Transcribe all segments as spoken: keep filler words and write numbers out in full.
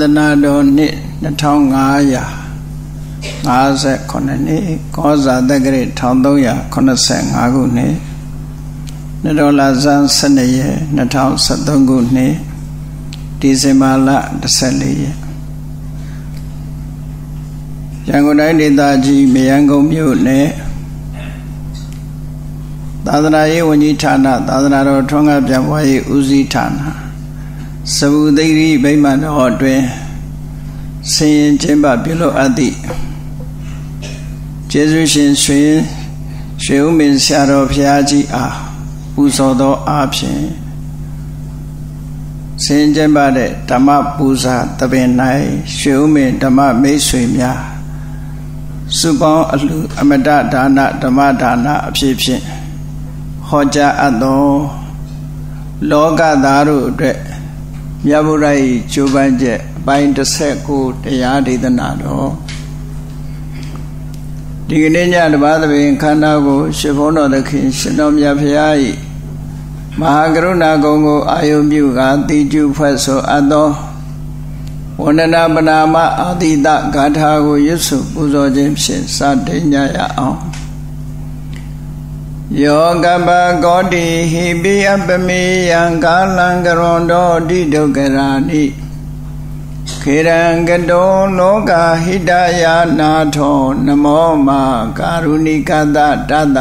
နာတော်နှစ်နှစ်ထောင်ငါးရာငါးဆယ်ခုနှစ်နှစ်ကောဇာတက္ကရာတစ်ထောင်သုံးရာခုနှစ်ဆယ်ငါးခုနှစ်နှစ်တော်လဆန်းဆယ်နှစ်ရက်နှစ်ထောင်ဆယ်သုံးခုနှစ်ဒီဇင်ဘာလတစ်ဆယ်လေးရက်ရန်ကုန်တိုင်းဒေသကြီးမရန်ကုန်မြို့နယ်သာသနာရေးဝန်ကြီးဌာနသာသနာတော်ထွန်းကားပြန့်ပွားရေးဦးစီးဌာနစဗုသိရိဗိမာန်တော်အတွင်ဆင်ရင်ကျင်းပပြုလုပ်အပ်သည့်ကျေးဇူးရှင်ရွှေရွှေဦးမင်းဆရာတော်ဘုရားကြီးအားပူဇော်သောအားဖြင့်ဆင်ကျင်းပတဲ့ဓမ္မပူဇာတပင်၌ရွှေဦးမင်းဓမ္မမိတ်ဆွေများစုပေါင်းအလှအမတဒါနဓမ္မဒါနအဖြစ်ဖြင့်ဟောကြားအပ်သောလောကသားတို့အတွက်မြတ်ဗုဒ္ဓ၏ကျိုးပန်းချက်အပိုင်းတစ်ဆယ့်ကိုတရားဒေသနာတော်ဒီကနေ့ညတပါးသဘင်ခန္ဓာကိုရှင်ဘုန်းတော်သခင်ရှင်တော်မြတ်ဖရာ၏မဟာကရုဏာကုံကိုအာယုပြုကာတိကျုဖွဲ့ဆိုအပ်သောဝန္ဒနာပနာမအာတိတဂါထာကိုရွတ်ဆိုပူဇော်ခြင်းဖြင့်စတင်ကြရအောင်ယောကပကောတိဟိပိအပမေယံကာလံကရွန်တောတိဒုက္ခရာနိခေရံကတောလောကဟိတယာနာထောနမောမကာရုဏိကတတတ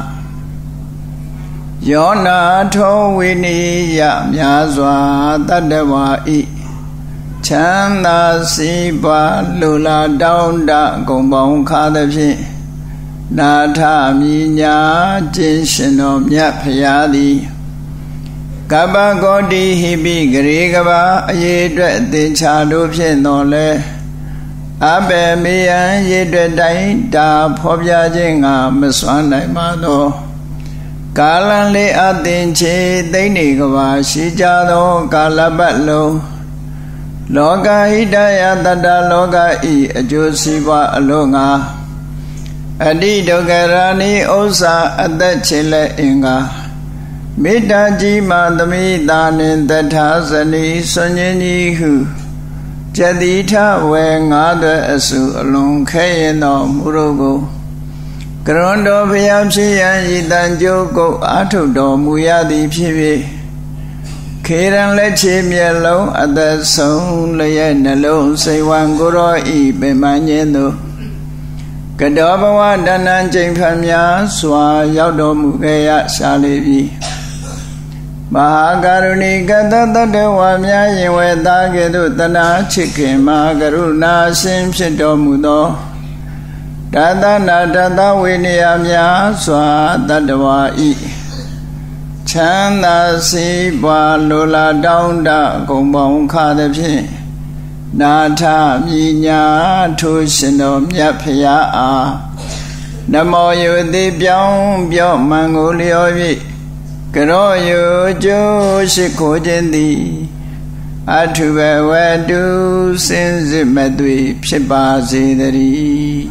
ယောနာထောဝိနိယမြာစွာတတ္တဝါဤချမ်းသာစီးပွားလူလာတောင်းတဂုံပေါင်းခါသဖြင့်နာထမိညာကျင့်ရှင်တော်မြတ်ဖရာသည်ကပ္ပကောတိဟိပိဂရေကဘာအရေးအတွက်အသင်္ချာတို့ဖြင့်တော်လဲအဘေမေယံရေအတွက်တိုင်းတာဖော်ပြခြင်းငါမစွမ်းနိုင်ပါသောကာလံလေးအသင်္ချေသိမ့်နေကဘာရှိကြသောကာလပတ်လုံးလောကဟိတယတတ္တလောကဤအကျိုးစီးပွားအလို့ငါအတိဒုက္ခရာနိဥစ္စာအသက်ချေလက်အင်္ဂါမေတ္တာကြီးမှသမိတာနှင့်တထာဇနီဆွန်ញင်းကြီးဟုကျတိထဝေငါးသွဲအစုအလွန်ခဲရင်တော်မူတို့ကိုကရွန်တော်ဘုရားဖြစ်ရန်ဤတန်ကြိုးကုတ်အာထုတော်မူရသည်ဖြစ်၍ခေရန်လက်ချေမျက်လုံးအသက်ဆုံးလျက်နှလုံးစိတ်ဝံကိုရောဤပင်မညင်းသို့ကတောဘဝတဏ္ဏကျိန်ဖန်များစွာရောက်တော်မူခဲ့ရရှာလေပြီမဟာကရုဏီကတတတ္တဝါများရင်ဝေသားကဲ့သို့တဏှာချစ်ခင်မဟာကရုဏာရှင်ဖြစ်တော်မူသောတသနာတသဝိနည်းများစွာတတ္တဝါဤချမ်းသာစီးပွားလိုလားတောင်းတဂုံပေါင်းခါသဖြင့်နာထမိညာထိုရှင်တော်မြတ်ဖရာအားနမောယုတိပြောင်းပြောမှန်ကိုလျော်၍ကရောယုကျိုးရှိခိုးခြင်းသည်အထုဘဝတုစင်စစ်မသွေဖြစ်ပါစေတည်း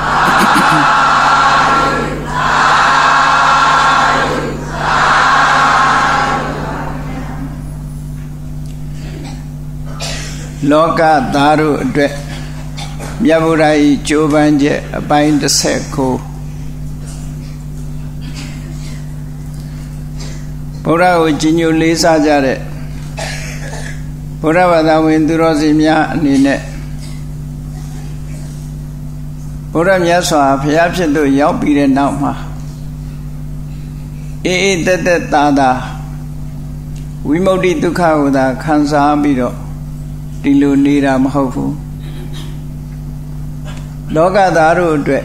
လောကသားတို့အတွက်မြတ်ဗုဒ္ဓ၏ကြိုးပမ်းချက်အပိုင်းတစ်ဆက်ကိုဗုဒ္ဓကိုကြီးညိုလေးစားကြတဲ့ဗုဒ္ဓဘာသာဝင်သူတော်စင်များအနေနဲ့ဗုဒ္ဓမြတ်စွာဘုရားဖြစ်သို့ရောက်ပြီးတဲ့နောက်မှာအေးအေးသက်သက်သာသာဝိမု ക്തി ဒုက္ခကိုသာခံစားပြီးတော့ဒီလိုနေတာမဟုတ်ဘူးလောကသားတို့အတွက်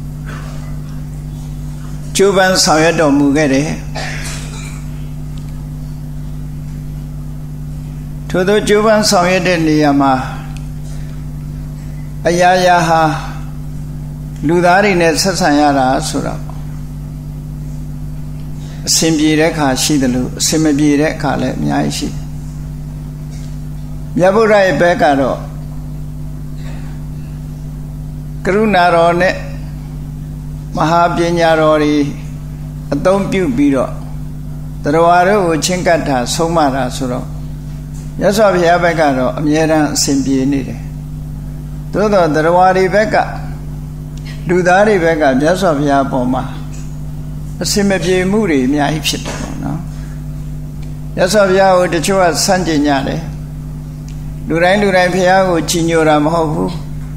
ကျိုးပန်းဆောင်ရွက်တော်မူခဲ့တယ်ထို့သောကျိုးပန်းဆောင်ရွက်တဲ့နေရာမှာအရာရာဟာလူသားတွေနဲ့ဆက်ဆံရတာဆိုတာအဆင်ပြေတဲ့အခါရှိတယ်လို့အဆင်မပြေတဲ့အခါလည်းအများကြီးရှိတယ်မြတ်ဗုဒ္ဓရဲ့ဘက်ကတော့ကရုဏာတော်နဲ့မဟာပညာတော်တွေအသုံးပြုပြီးတော့တရားတို့ကိုချင်းကပ်တာဆုံးမတာဆိုတော့မြတ်စွာဘုရားဘက်ကတော့အမြဲတမ်းအစဉ်ပြေနေတယ်သို့တော့တရားဝါဒီဘက်ကလူသားတွေဘက်ကမြတ်စွာဘုရားပေါ်မှာအစဉ်မပြေမှုတွေအများကြီးဖြစ်တယ်ပေါ့နော်မြတ်စွာဘုရားကိုတချို့ကဆန့်ကျင်ကြတယ်လူတိုင်းလူတိုင်းဘုရားကိုချီးညိုတာမဟုတ်ဘူး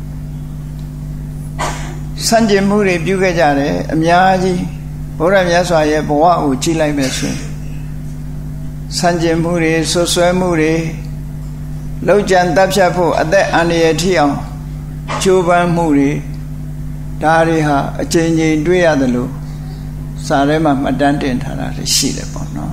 ဆန့်ကျင်မှုတွေပြုခဲ့ကြတယ်အများကြီးဘုရားမြတ်စွာရဲ့ဘဝကိုကြည်လိုက်မယ်ဆိုရင်ဆန့်ကျင်မှုတွေဆွဆွဲမှုတွေလောက်ကျန်တပ်ဖြတ်ဖို့အသက်အန္တရာယ်ထိအောင်ကြိုးပမ်းမှုတွေဒါတွေဟာအချိန်ချင်းတွေ့ရတယ်လို့စာထဲမှာမှတ်တမ်းတင်ထားတာရှိတယ်ပေါ့နော်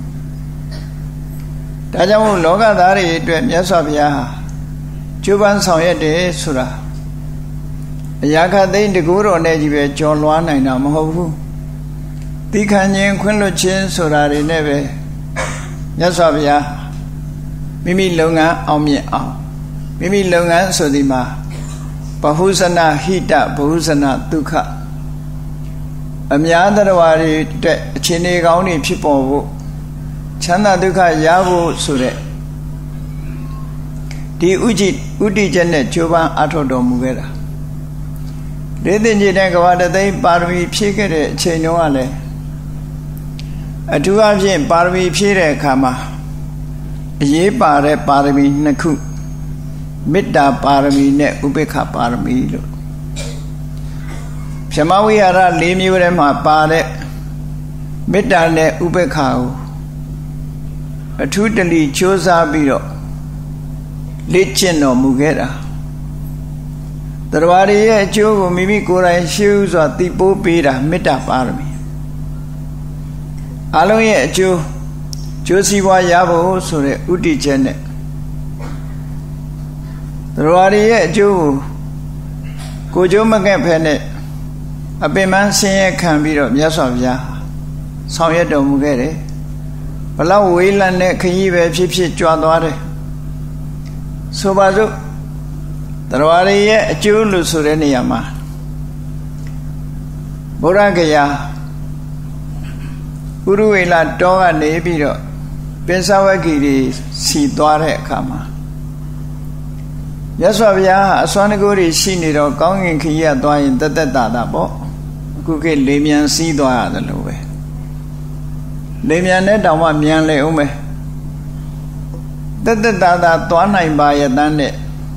ဒါကြောင့်မို့လောကသားတွေအတွက်မြတ်စွာဘုရားဟာကြိုးပမ်းဆောင်ရွက်တယ်ဆိုတာအရာခသိန်းတကူတော်နဲ့ကြီးပဲကြော်လွှားနိုင်တာမဟုတ်ဘူးတိခဏ်ချင်းခွင့်လွှတ်ခြင်းဆိုတာတွေနဲ့ပဲမြတ်စွာဘုရားမိမိလုပ်ငန်းအောင်မြင်အောင်မိမိလုပ်ငန်းဆိုဒီမှာဘဟုဇနဟိတဘဟုဇနဒုက္ခအများတရားဝါတွေအတွက်အခြေအနေကောင်းတွေဖြစ်ပေါ်ဖို့ချမ်းသာဒုက္ခရဖို့ဆိုတဲ့ဒီဥจิตဥတည်ချက်နဲ့ကြိုးပမ်းအထောက်တော်မူခဲ့တာဒေသင်ကြီးတဲ့ကဘာတသိပါရမီဖြည့်ခဲ့တဲ့အချိန်တုန်းကလည်းအထူးအဖြင့်ပါရမီဖြည့်တဲ့အခါမှာအရေးပါတဲ့ပါရမီနှစ်ခုမေတ္တာပါရမီနဲ့ဥပေက္ခပါရမီလို့ဗြဟ္မဝိဟာရ၄မျိုးထဲမှာပါတဲ့မေတ္တာနဲ့ဥပေက္ခကိုအထူးတလီကြိုးစားပြီးတော့လေ့ကျင့်တော်မူခဲ့တာတရားရည်ရဲ့အကျိုးကိုမိမိကိုယ်တိုင်ရှေ့ဥစွာသိပိုးပေးတာမေတ္တာပါရမီအလုံးရဲ့အကျိုးကျိုးစီးပွားရဖို့ဆိုတဲ့ဥတည်ချက်နဲ့တရားရည်ရဲ့အကျိုးကိုကိုကျိုးမကက်ဖဲနဲ့အပင်ပန်းဆင်းရဲခံပြီးတော့မြတ်စွာဘုရားဆောင်ရွက်တော်မူခဲ့တယ်ဘလောက်ဝေးလံတဲ့ခရီးပဲဖြစ်ဖြစ်ကြွားသွားတယ်ဆိုပါစို့တရားရည်ရဲ့အကျိုးလို့ဆိုတဲ့နေရာမှာဗုဒ္ဓဂယာဥရဝေလတောကနေပြီးတော့ပိဿဝဂီတွေစီသွားတဲ့အခါမှာမြတ်စွာဘုရားအစွမ်းတကူတွေရှိနေတော့ကောင်းကင်ခရီးကသွားရင်တသက်တာတာပေါ့အခုခေတ်လေမြန်စီးသွားရတယ်လို့ပဲလေမြန်နဲ့တောင်မှမြန်လေဦးမယ်တသက်တာတာသွားနိုင်ပါရဲ့တန်းနဲ့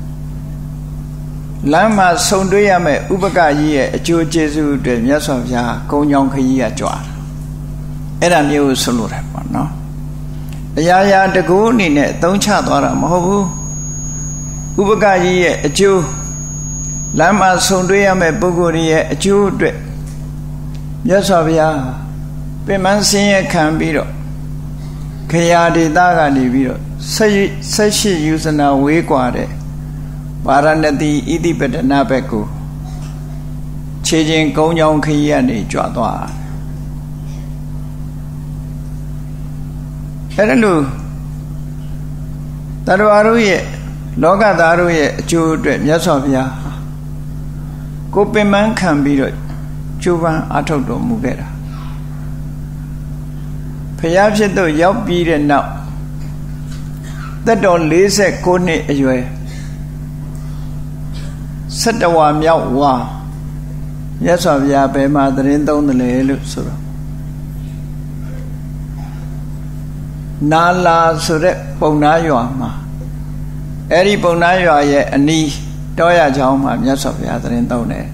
လမ်းမှာဆုံတွေ့ရမယ့်ဥပကကြီးရဲ့အကျိုးကျေးဇူးတွေမြတ်စွာဘုရားကုံကြောင်ခရီးကကြွားတာအဲ့ဒါမျိုးဆိုလို့တယ်ပေါ့နော်အရာရာတကူအနေနဲ့သုံးချသွားတာမဟုတ်ဘူးဥပကကြီးရဲ့အကျိုးလမ်းမှာဆုံတွေ့ရမယ့်ပုဂ္ဂိုလ်ရဲ့အကျိုးအတွက်မြတ်စွာဘုရားပင်မဆင်းရဲခံပြီးတော့ခရာဒေသကနေပြီးတော့ဆက်ရှိယူဇနာဝေးกว่าတဲ့ဗာရဏသီဣတိပတနာဘက်ကိုခြေချင်းကုန်းချောင်းခရီးကနေကြွသွားအဲ့ဒါလို့တရဝရတို့ရဲ့လောကသားတို့ရဲ့အကျိုးအတွက်မြတ်စွာဘုရားကိုပင်ပန်းခံပြီးတော့ကျိုးပန်းအထောက်တော်မူခဲ့တာဘုရားဖြစ်တော့ရောက်ပြီးတဲ့နောက်သက်တော်၄၉နှစ်အရွယ်ဆတ္တဝါမြောက်ဝါမြတ်စွာဘုရားဘယ်မှာသတင်းသုံးတယ်လဲလို့ဆိုတော့နာလာဆိုတဲ့ပုံနာရွာမှာအဲ့ဒီပုံနာရွာရဲ့အနီးတောရချောင်းမှာမြတ်စွာဘုရားသတင်းသုံးတယ်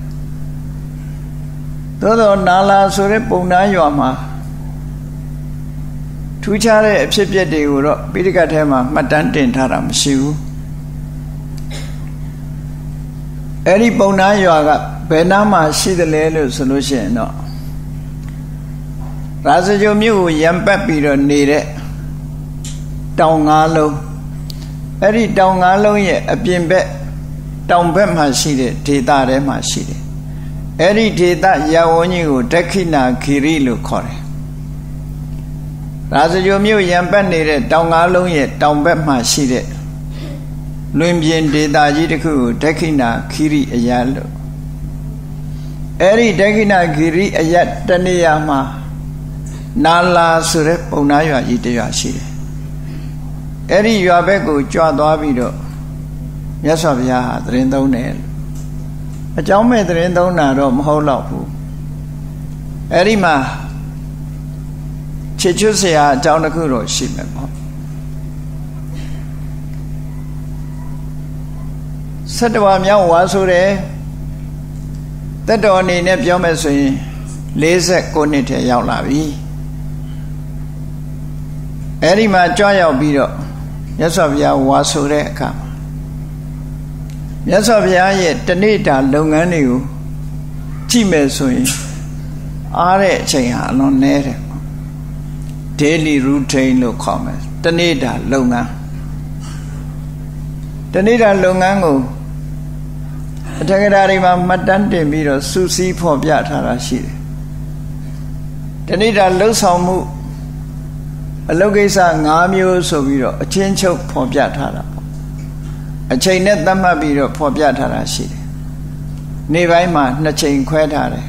သို့တော့နာလာဆိုတဲ့ပုံနာရွာမှာထူးခြားတဲ့အဖြစ်အပျက်တွေကိုတော့ပိဋကတ်ထဲမှာမှတ်တမ်းတင်ထားတာမရှိဘူးအဲ့ဒီပုံနာရွာကဘယ်နားမှာရှိတယ်လဲလို့ဆိုလို့ရှိရင်တော့ရာဇဂိုမြို့ကိုရံပတ်ပြီးတော့နေတဲ့တောင်ငါးလုံးအဲ့ဒီတောင်ငါးလုံးရဲ့အပြင်ဘက်တောင်ဘက်မှာရှိတဲ့ဒေသထဲမှာရှိတယ်အဲ့ဒီဒေသရာဝန်းကြီးကိုဒက္ခိဏဂိရိလို့ခေါ်တယ်ရာဇဂိုမြို့ရံပတ်နေတဲ့တောင်ငါးလုံးရဲ့တောင်ဘက်မှာရှိတဲ့လွင်ပြင်ဒေသကြီးတစ်ခုကိုဒက္ခိဏဂိရိအယလို့အဲ့ဒီဒက္ခိဏဂိရိအယတနေရာမှာနာလာဆိုတဲ့ပုံနာရွာကြီးတစ်ရွာရှိတယ် Eri Yabeku Jadwabido Yasavia, the Rindone. A Jaume the Rindona Rom Holapu. Erima Chichusia Jaunakuro Shimemo. Satawamia was there. The Doni Nepjomesi Laser Conite Yaulavi. Erima Joya Bido Yasavia was there come. Yasavia yet Tanita Lunganiu Chimesui Are Chaya non native daily routine low comments. Tanita Lunga Tanita Lungango Tagarima Madante Miro Susi for Biatarashi Tanita Lusamu a Logesa Namio Sobiro, a change of Pobiatara. A chain net Damabiro Pobiatarashi. Nevaima, Nachain Quetare.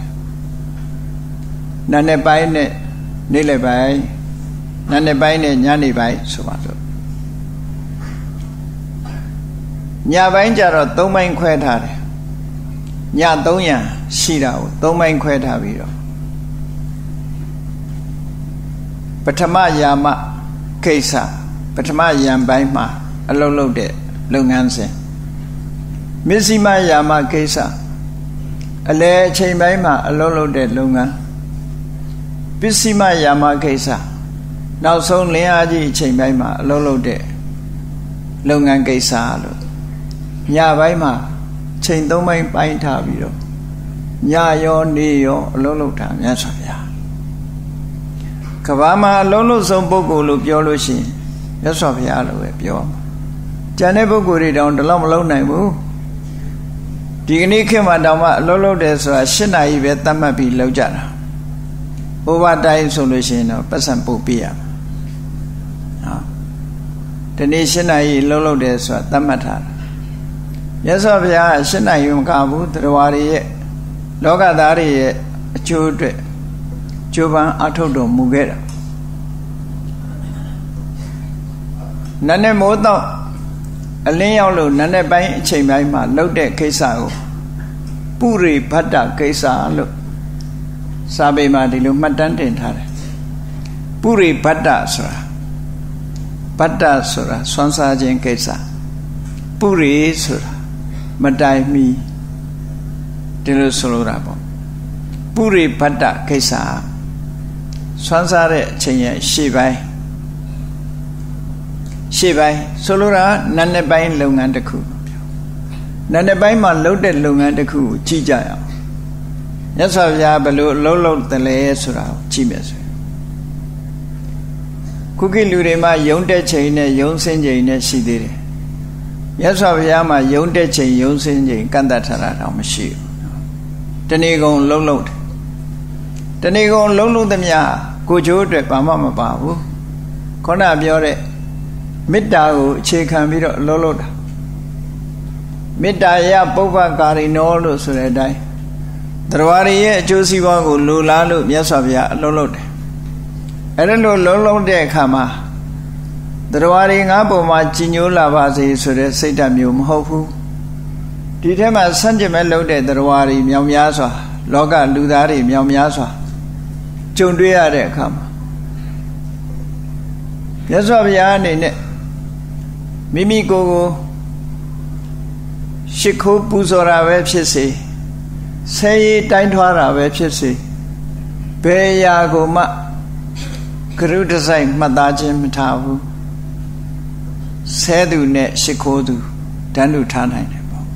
Nane Baine, Nile Bay, Nane Baine, Nani Bay, Sumato. Nyavanjaro, Domain Quetare. Nya Donya, Shirao, Domain Quetaviro. Patama Yama Kesa, Patama Yam Baima, a low low de Lunganse. Missima Yama Kesa, a le Chaymaima, a low low de Lunga. Bissima Yama Kesa, now so Leaji Chaymaima, a low low de Lungan Kesa. Yabaima, Chain Domain Pine Tabiro. Yayo Neo, a low low time, Yasavia. Kavama Lolo Zombogo Lupioloshi, Yasavia, Pio. Janeboguri down the long low name. Dignike Madama Lolo Desra Shina Ivetamabi Lojana. Over dying solution of Pasampopia. The nation I Lolo Desra Tamata. Yasavia Shina Yumkabu, the Wari Logadari Chudre. Jovan Atodo Mugera Nane Moto Aliolo Nane Bay Chemaima Lode Kesao Puri Pata Kesa look Sabema de Lumadantin Hare Puri Pata Sura Pata Sura Swansa Jen Kesa Puri Sura Madai Mi Dilo Solorabo Puri Pata Kesa Swansare Chenya Shibai Shibai Solura Nanabain Lungandaku Nanabaima loaded Lungandaku Chijaya Yasavia Balu Lolo the Leesura Chimes Cookie Lurema Yonde Chain Yon Senjane Shidiri Yasaviyama Yonde Chain Yon Senjane Kandatara Mashi Tanigon Lolo Tanigon Lolo the Mia Gojo de Pamama Babu Kona Biore Middago Chekan Viro Loloda Middaya Boba Garinolo Suredai Drawari Josie Wango Lulalu Yasavia Lolode Erelo Lolo de Kama Drawari Aboma Chinula Vazi Sure Setamium Hofu Ditema Sanjamelo de Drawari Miamiasa Loga Ludari Miamiasa Chundria de Kama Yasavia Nine Mimi Gogo Shiko Puzora Webchesi Say Taintwara Webchesi Beya Goma Krudasai Madajim Tavu Sedu Ne Shikodu Danu Tanai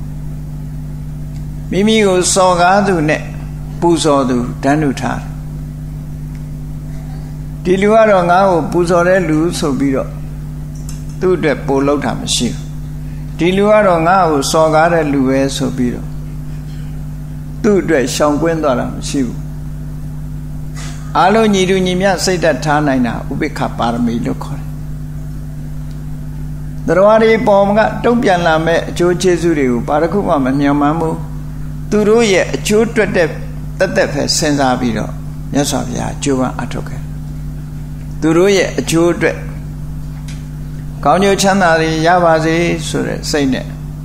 Mimi go Sogadu Ne Puzodu Danu Tan Diluaro Ngao Puzore Lu Sobiro Tu de Polo Tamashi Diluaro Ngao Sogare Lue Sobiro Tu de Shangwendara Shiu Alo Nidu Nimia say that Tanaina Ubika Parami Lokore The Rawari Pomga Topian Lame Chozuri Parakuma Yamamu Turuye Chutete Tatefe Sensabiro Yasavia Juba Atoke Turuye Chudre ကောင်းကျိုးချမ်းသာတွေရပါစေဆိုတဲ့စိတ်နဲ့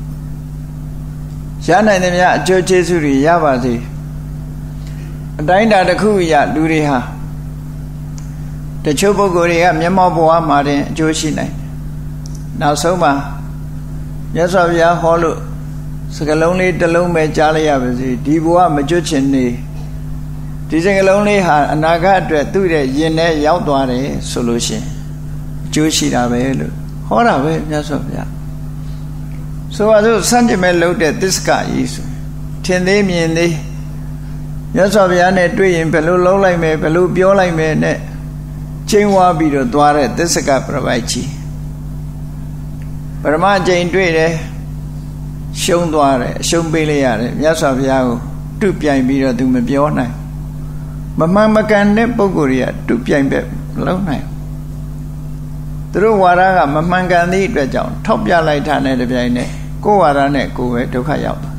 ရနိုင်သမျှအကျိုးကျေးဇူးတွေရပါစေအတိုင်းအတာတစ်ခုရလူတွေဟာတချို့ပုဂ္ဂိုလ်တွေကမျက်မှောက်ဘဝမှာတင်အကျိုးရှိနိုင်တယ်နောက်ဆုံးမှာမြတ်စွာဘုရားဟောလို့စကလုံးလေးတစ်လုံးပဲကြားလိုက်ရပါစေဒီဘဝမကျွတ်ချင်နေဒီစကလုံးလေးဟာအနာဂတ်အတွက်သူ့ရဲ့ရင်ထဲရောက်သွားတယ်ဆိုလို့ရှိရင်အကျိုးရှိတာပဲလို့ဟောတာပဲမြတ်စွာဘုရားဆိုပါစို့စัจ jin မဲ့လုပ်တဲ့သစ္စကကြီးဆိုထင်သေးမြင်သေးမြတ်စွာဘုရားနဲ့တွေ့ရင်ဘယ်လိုလုံးလိုက်မယ်ဘယ်လိုပြောလိုက်မယ်နဲ့ချိန်ဝါပြီးတော့သွားတဲ့သစ္စကပြပိုက်ကြီးပရမအကျင့်တွေ့တယ်ရှုံးသွားတယ်အရှုံးပေးလိုက်ရတယ်မြတ်စွာဘုရားကိုတုပြိုင်ပြီးတော့သူမပြောနိုင်မမှန်မကန်တဲ့ပုဂ္ဂိုလ်တွေကတုပြိုင်ပဲမလုပ်နိုင်သူတို့ဝါဒကမမှန်ကန်သည့်အတွက်ကြောင့်ထောက်ပြလိုက်တာနဲ့တပြိုင်နက်ကိုယ်ဝါဒနဲ့ကိုယ်ပဲဒုက္ခရောက်တာ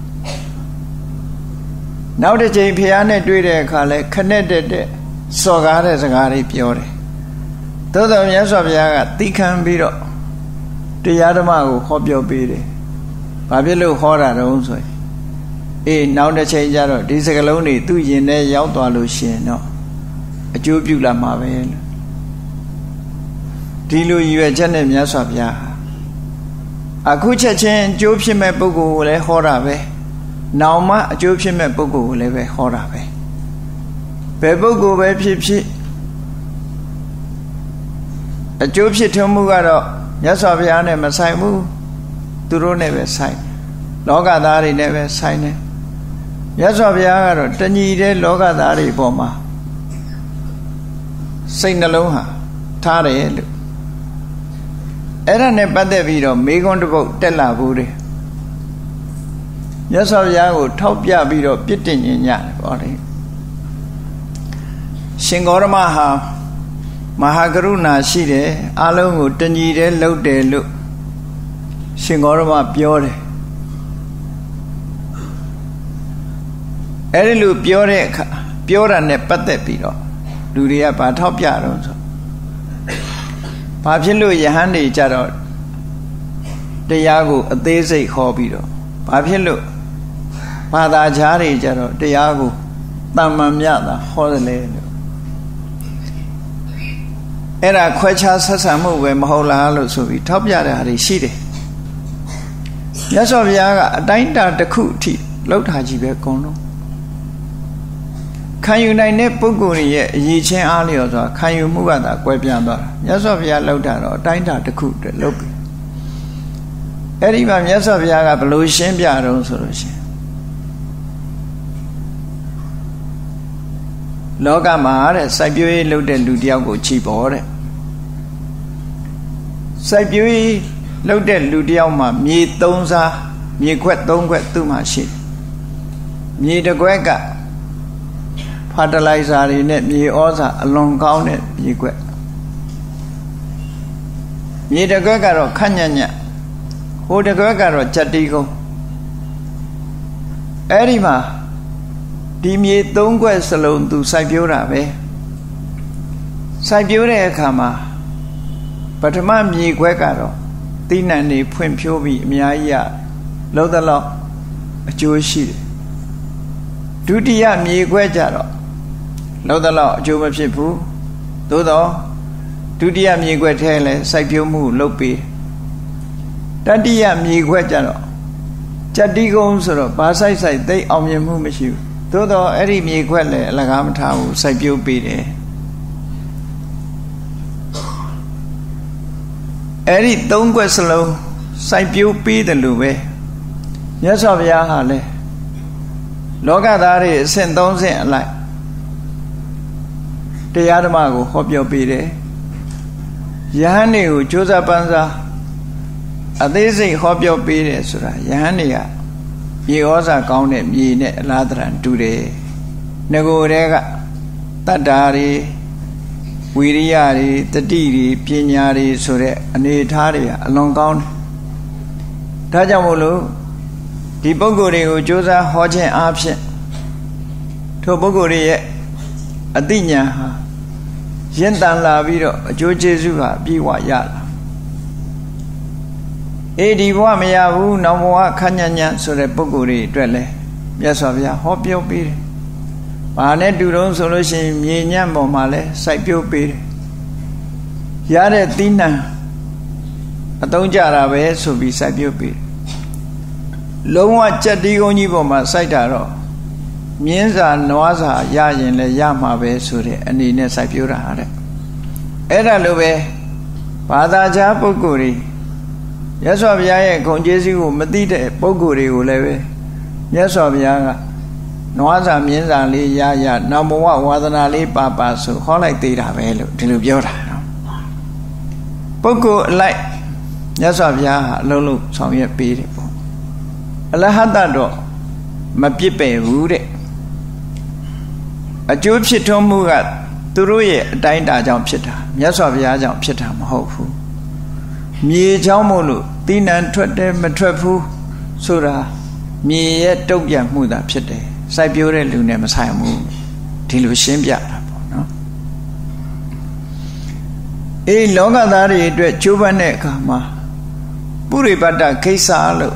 နောက်တစ်ချိန်ဘုရားနဲ့တွေ့တဲ့အခါလဲခနဲ့တက်တဲ့စော်ကားတဲ့စကားတွေပြောတယ်သို့တော်မြတ်စွာဘုရားကသိခံပြီးတော့တရားဓမ္မကိုဟောပြောပေးတယ်ဘာဖြစ်လို့ဟောတာတုံးဆိုရင်အေးနောက်တစ်ချိန်ကျတော့ဒီစကလုံးတွေသူ့ရင်ထဲရောက်သွားလို့ရှိရင်တော့အကျိုးပြုလာမှာပဲလို့ဒီလိုရည်ရွယ်ချက်နဲ့မြတ်စွာဘုရားအခုချက်ချင်းအကျိုးဖြစ်မဲ့ပုဂ္ဂိုလ်ကိုလည်းဟောတာပဲနောင်မှအကျိုးဖြစ်မဲ့ပုဂ္ဂိုလ်ကိုလည်းပဲဟောတာပဲဘယ်ပုဂ္ဂိုလ်ပဲဖြစ်ဖြစ်အကျိုးဖြစ်ထွန်းမှုကတော့မြတ်စွာဘုရားနဲ့မဆိုင်ဘူးသူတို့နဲ့ပဲဆိုင်လောကသားတွေနဲ့ပဲဆိုင်တယ်မြတ်စွာဘုရားကတော့တညီတဲ့လောကသားတွေပေါ်မှာစိတ်နှလုံးဟာထားတယ်လို့အဲ့ဒါနဲ့ပတ်သက်ပြီးတော့မေခွန်းတစ်ပုဒ်တက်လာဘူးတယ်မြတ်စွာဘုရားကိုထောက်ပြပြီးတော့ပြစ်တင်ညင်ညတယ်ပေါ့လေရှင်ဂေါရမဟာမဟာကရုဏာရှိတယ်အလုံးကိုတညီတဲ့လှုပ်တယ်လို့ရှင်ဂေါရမပြောတယ်အဲ့ဒီလိုပြောတဲ့အခါပြောတာနဲ့ပတ်သက်ပြီးတော့လူတွေကဘာထောက်ပြတော့ဆိုဘာဖြစ်လို့ယဟန်တွေကြတော့တရားကိုအသေးစိတ်ခေါ်ပြီးတော့ဘာဖြစ်လို့ဘာသာခြားတွေကြတော့တရားကိုတမ္မာမြတာဟောတယ်လေလို့အဲ့ဒါခွဲခြားဆက်ဆံမှုပဲမဟုတ်လားလို့ဆိုပြီးထောက်ပြတဲ့ဟာတွေရှိတယ်မြတ်စွာဘုရားကအတိုင်းအတာတစ်ခုအထိလောက်ထားကြည့်ပဲအကုန်လုံးခံယူနိုင်တဲ့ပုဂ္ဂိုလ်ရဲ့အရေးချင်းအားလျော်စွာခံယူမှုကသာကွဲပြားသွားတာမြတ်စွာဘုရားလောက်တာတော့အတိုင်းအတာတစ်ခုတည်းလောက်ပြီအဲ့ဒီမှာမြတ်စွာဘုရားကဘယ်လိုရှင်းပြတော့ဆိုလို့ရှိရင်လောကမှာတဲ့စိုက်ပျိုးရေးလုပ်တဲ့လူတယောက်ကိုချီပေါ်တဲ့စိုက်ပျိုးရေးလုပ်တဲ့လူတယောက်မှာမြေသုံးစားမြေခွက်သုံးခွက်သူ့မှာရှိတယ်မြေတစ်ခွက်ကဖာတလိုင်ဇာတွေနဲ့မြေဩဇာအလွန်ကောင်းတဲ့မြေခွက်မြေတစ်ခွက်ကတော့ခန့်ညံ့ညံ့ဟိုတစ်ခွက်ကတော့ကြက်တီးကုန်းအဲ့ဒီမှာဒီမြေသုံးခွက်စလုံးသူစိုက်ပျိုးတာပဲစိုက်ပျိုးတဲ့အခါမှာပထမမြေခွက်ကတော့တိနှံတွေဖွံ့ဖြိုးပြီးအများကြီးရလုံးသလောက်အကျိုးရှိတယ်ဒုတိယမြေခွက်ကြတော့လုံးသလောက်အကျိုးမဖြစ်ဘူးသို့တော့ဒုတိယမြေခွက်ထဲလဲစိုက်ပျိုးမှုလုပ်ပြီးတတိယမြေခွက်ကြတော့ကြက်တီးကုန်းဆိုတော့ဘာစိုက်စိုက်သိအောင်မြင်မှုမရှိဘူးသို့တော့အဲ့ဒီမြေခွက်လည်းအလကားမထားဘူးစိုက်ပျိုးပေးတယ်အဲ့ဒီသုံးခွက်စလုံးစိုက်ပျိုးပေးတယ်လို့ပဲမြတ်စွာဘုရားဟာလည်းလောကသားတွေအဆင့်သုံးဆင့်အလိုက်တရားဓမ္မကိုဟောပြောပေးတယ်ယဟန်တွေကိုကြိုးစားပန်းစားအသေးစိတ်ဟောပြောပေးတယ်ဆိုတာယဟန်တွေကမြေဩဇာကောင်းတဲ့မြေနဲ့အလားတန်တူတယ်ငကိုယ်တွေကတတ္တာတွေဝိရိယတွေတတိတွေပညာတွေဆိုတဲ့အနေအထားတွေအလွန်ကောင်းတယ်ဒါကြောင့်မို့လို့ဒီပုဂ္ဂိုလ်တွေကိုကြိုးစားဟောခြင်းအားဖြင့်ထိုပုဂ္ဂိုလ်တွေရဲ့အသိဉာဏ်ဟာရင့်တန်လာပြီးတော့အကျိုးကျေးဇူးဟာအပြည့်အဝရလာအေဒီဘဝမရဘူးနောက်ဘဝခဏညံ့ဆိုတဲ့ပုဂ္ဂိုလ်တွေအတွက်လဲမြတ်စွာဘုရားဟောပြောပေးတယ်။ဘာနဲ့တူတုံးဆိုလို့ရှိရင်မြေညံ့ပေါ်မှာလဲစိုက်ပျိုးပေးတယ်။ရတဲ့သီးနှံအသုံးကြတာပဲဆိုပြီးစိုက်ပျိုးပေးတယ်။လုံးဝကြက်တီးကုန်းကြီးပေါ်မှာစိုက်တာတော့မြင်းစာနွားစာရရင်လဲရမှာပဲဆိုတဲ့အနေနဲ့စိုက်ပျိုးတာတဲ့။အဲ့ဒါလိုပဲဘာသာခြားပုဂ္ဂိုလ်တွေမြတ်စွာဘုရားရဲ့ဂုဏ်ကျေးဇူးကိုမသိတဲ့ပုဂ္ဂိုလ်တွေကိုလည်းပဲမြတ်စွာဘုရားကနွားစာမြင်းစာလေးရရနောက်ဘဝဝါသနာလေးပါပါဆိုဟောလိုက်သေးတာပဲလို့ဒီလိုပြောတာနော်ပုဂ္ဂိုလ်အလိုက်မြတ်စွာဘုရားဟာအလုံးလုံးဆောင်ရွက်ပေးတယ်ပေါ့အလဟတတော့မပြစ်ပယ်ဘူးတဲ့အကျိုးဖြစ်ထွန်းမှုကသူတို့ရဲ့အတိုင်းအတာကြောင့်ဖြစ်တာမြတ်စွာဘုရားကြောင့်ဖြစ်တာမဟုတ်ဘူးမြေချောင်းမို့လို့သီးနှံထွက်တယ်မထွက်ဘူးဆိုတာမြေရဲ့တုတ်ပြန်မှုသာဖြစ်တယ်စိုက်ပျိုးတဲ့လူနဲ့မဆိုင်ဘူးဒီလိုရှင်းပြတာပေါ့နော်အေးလောကသားတွေအတွက်ကျိုးပန်းတဲ့အခါမှာပုရိပတ္တခိစ္စလို့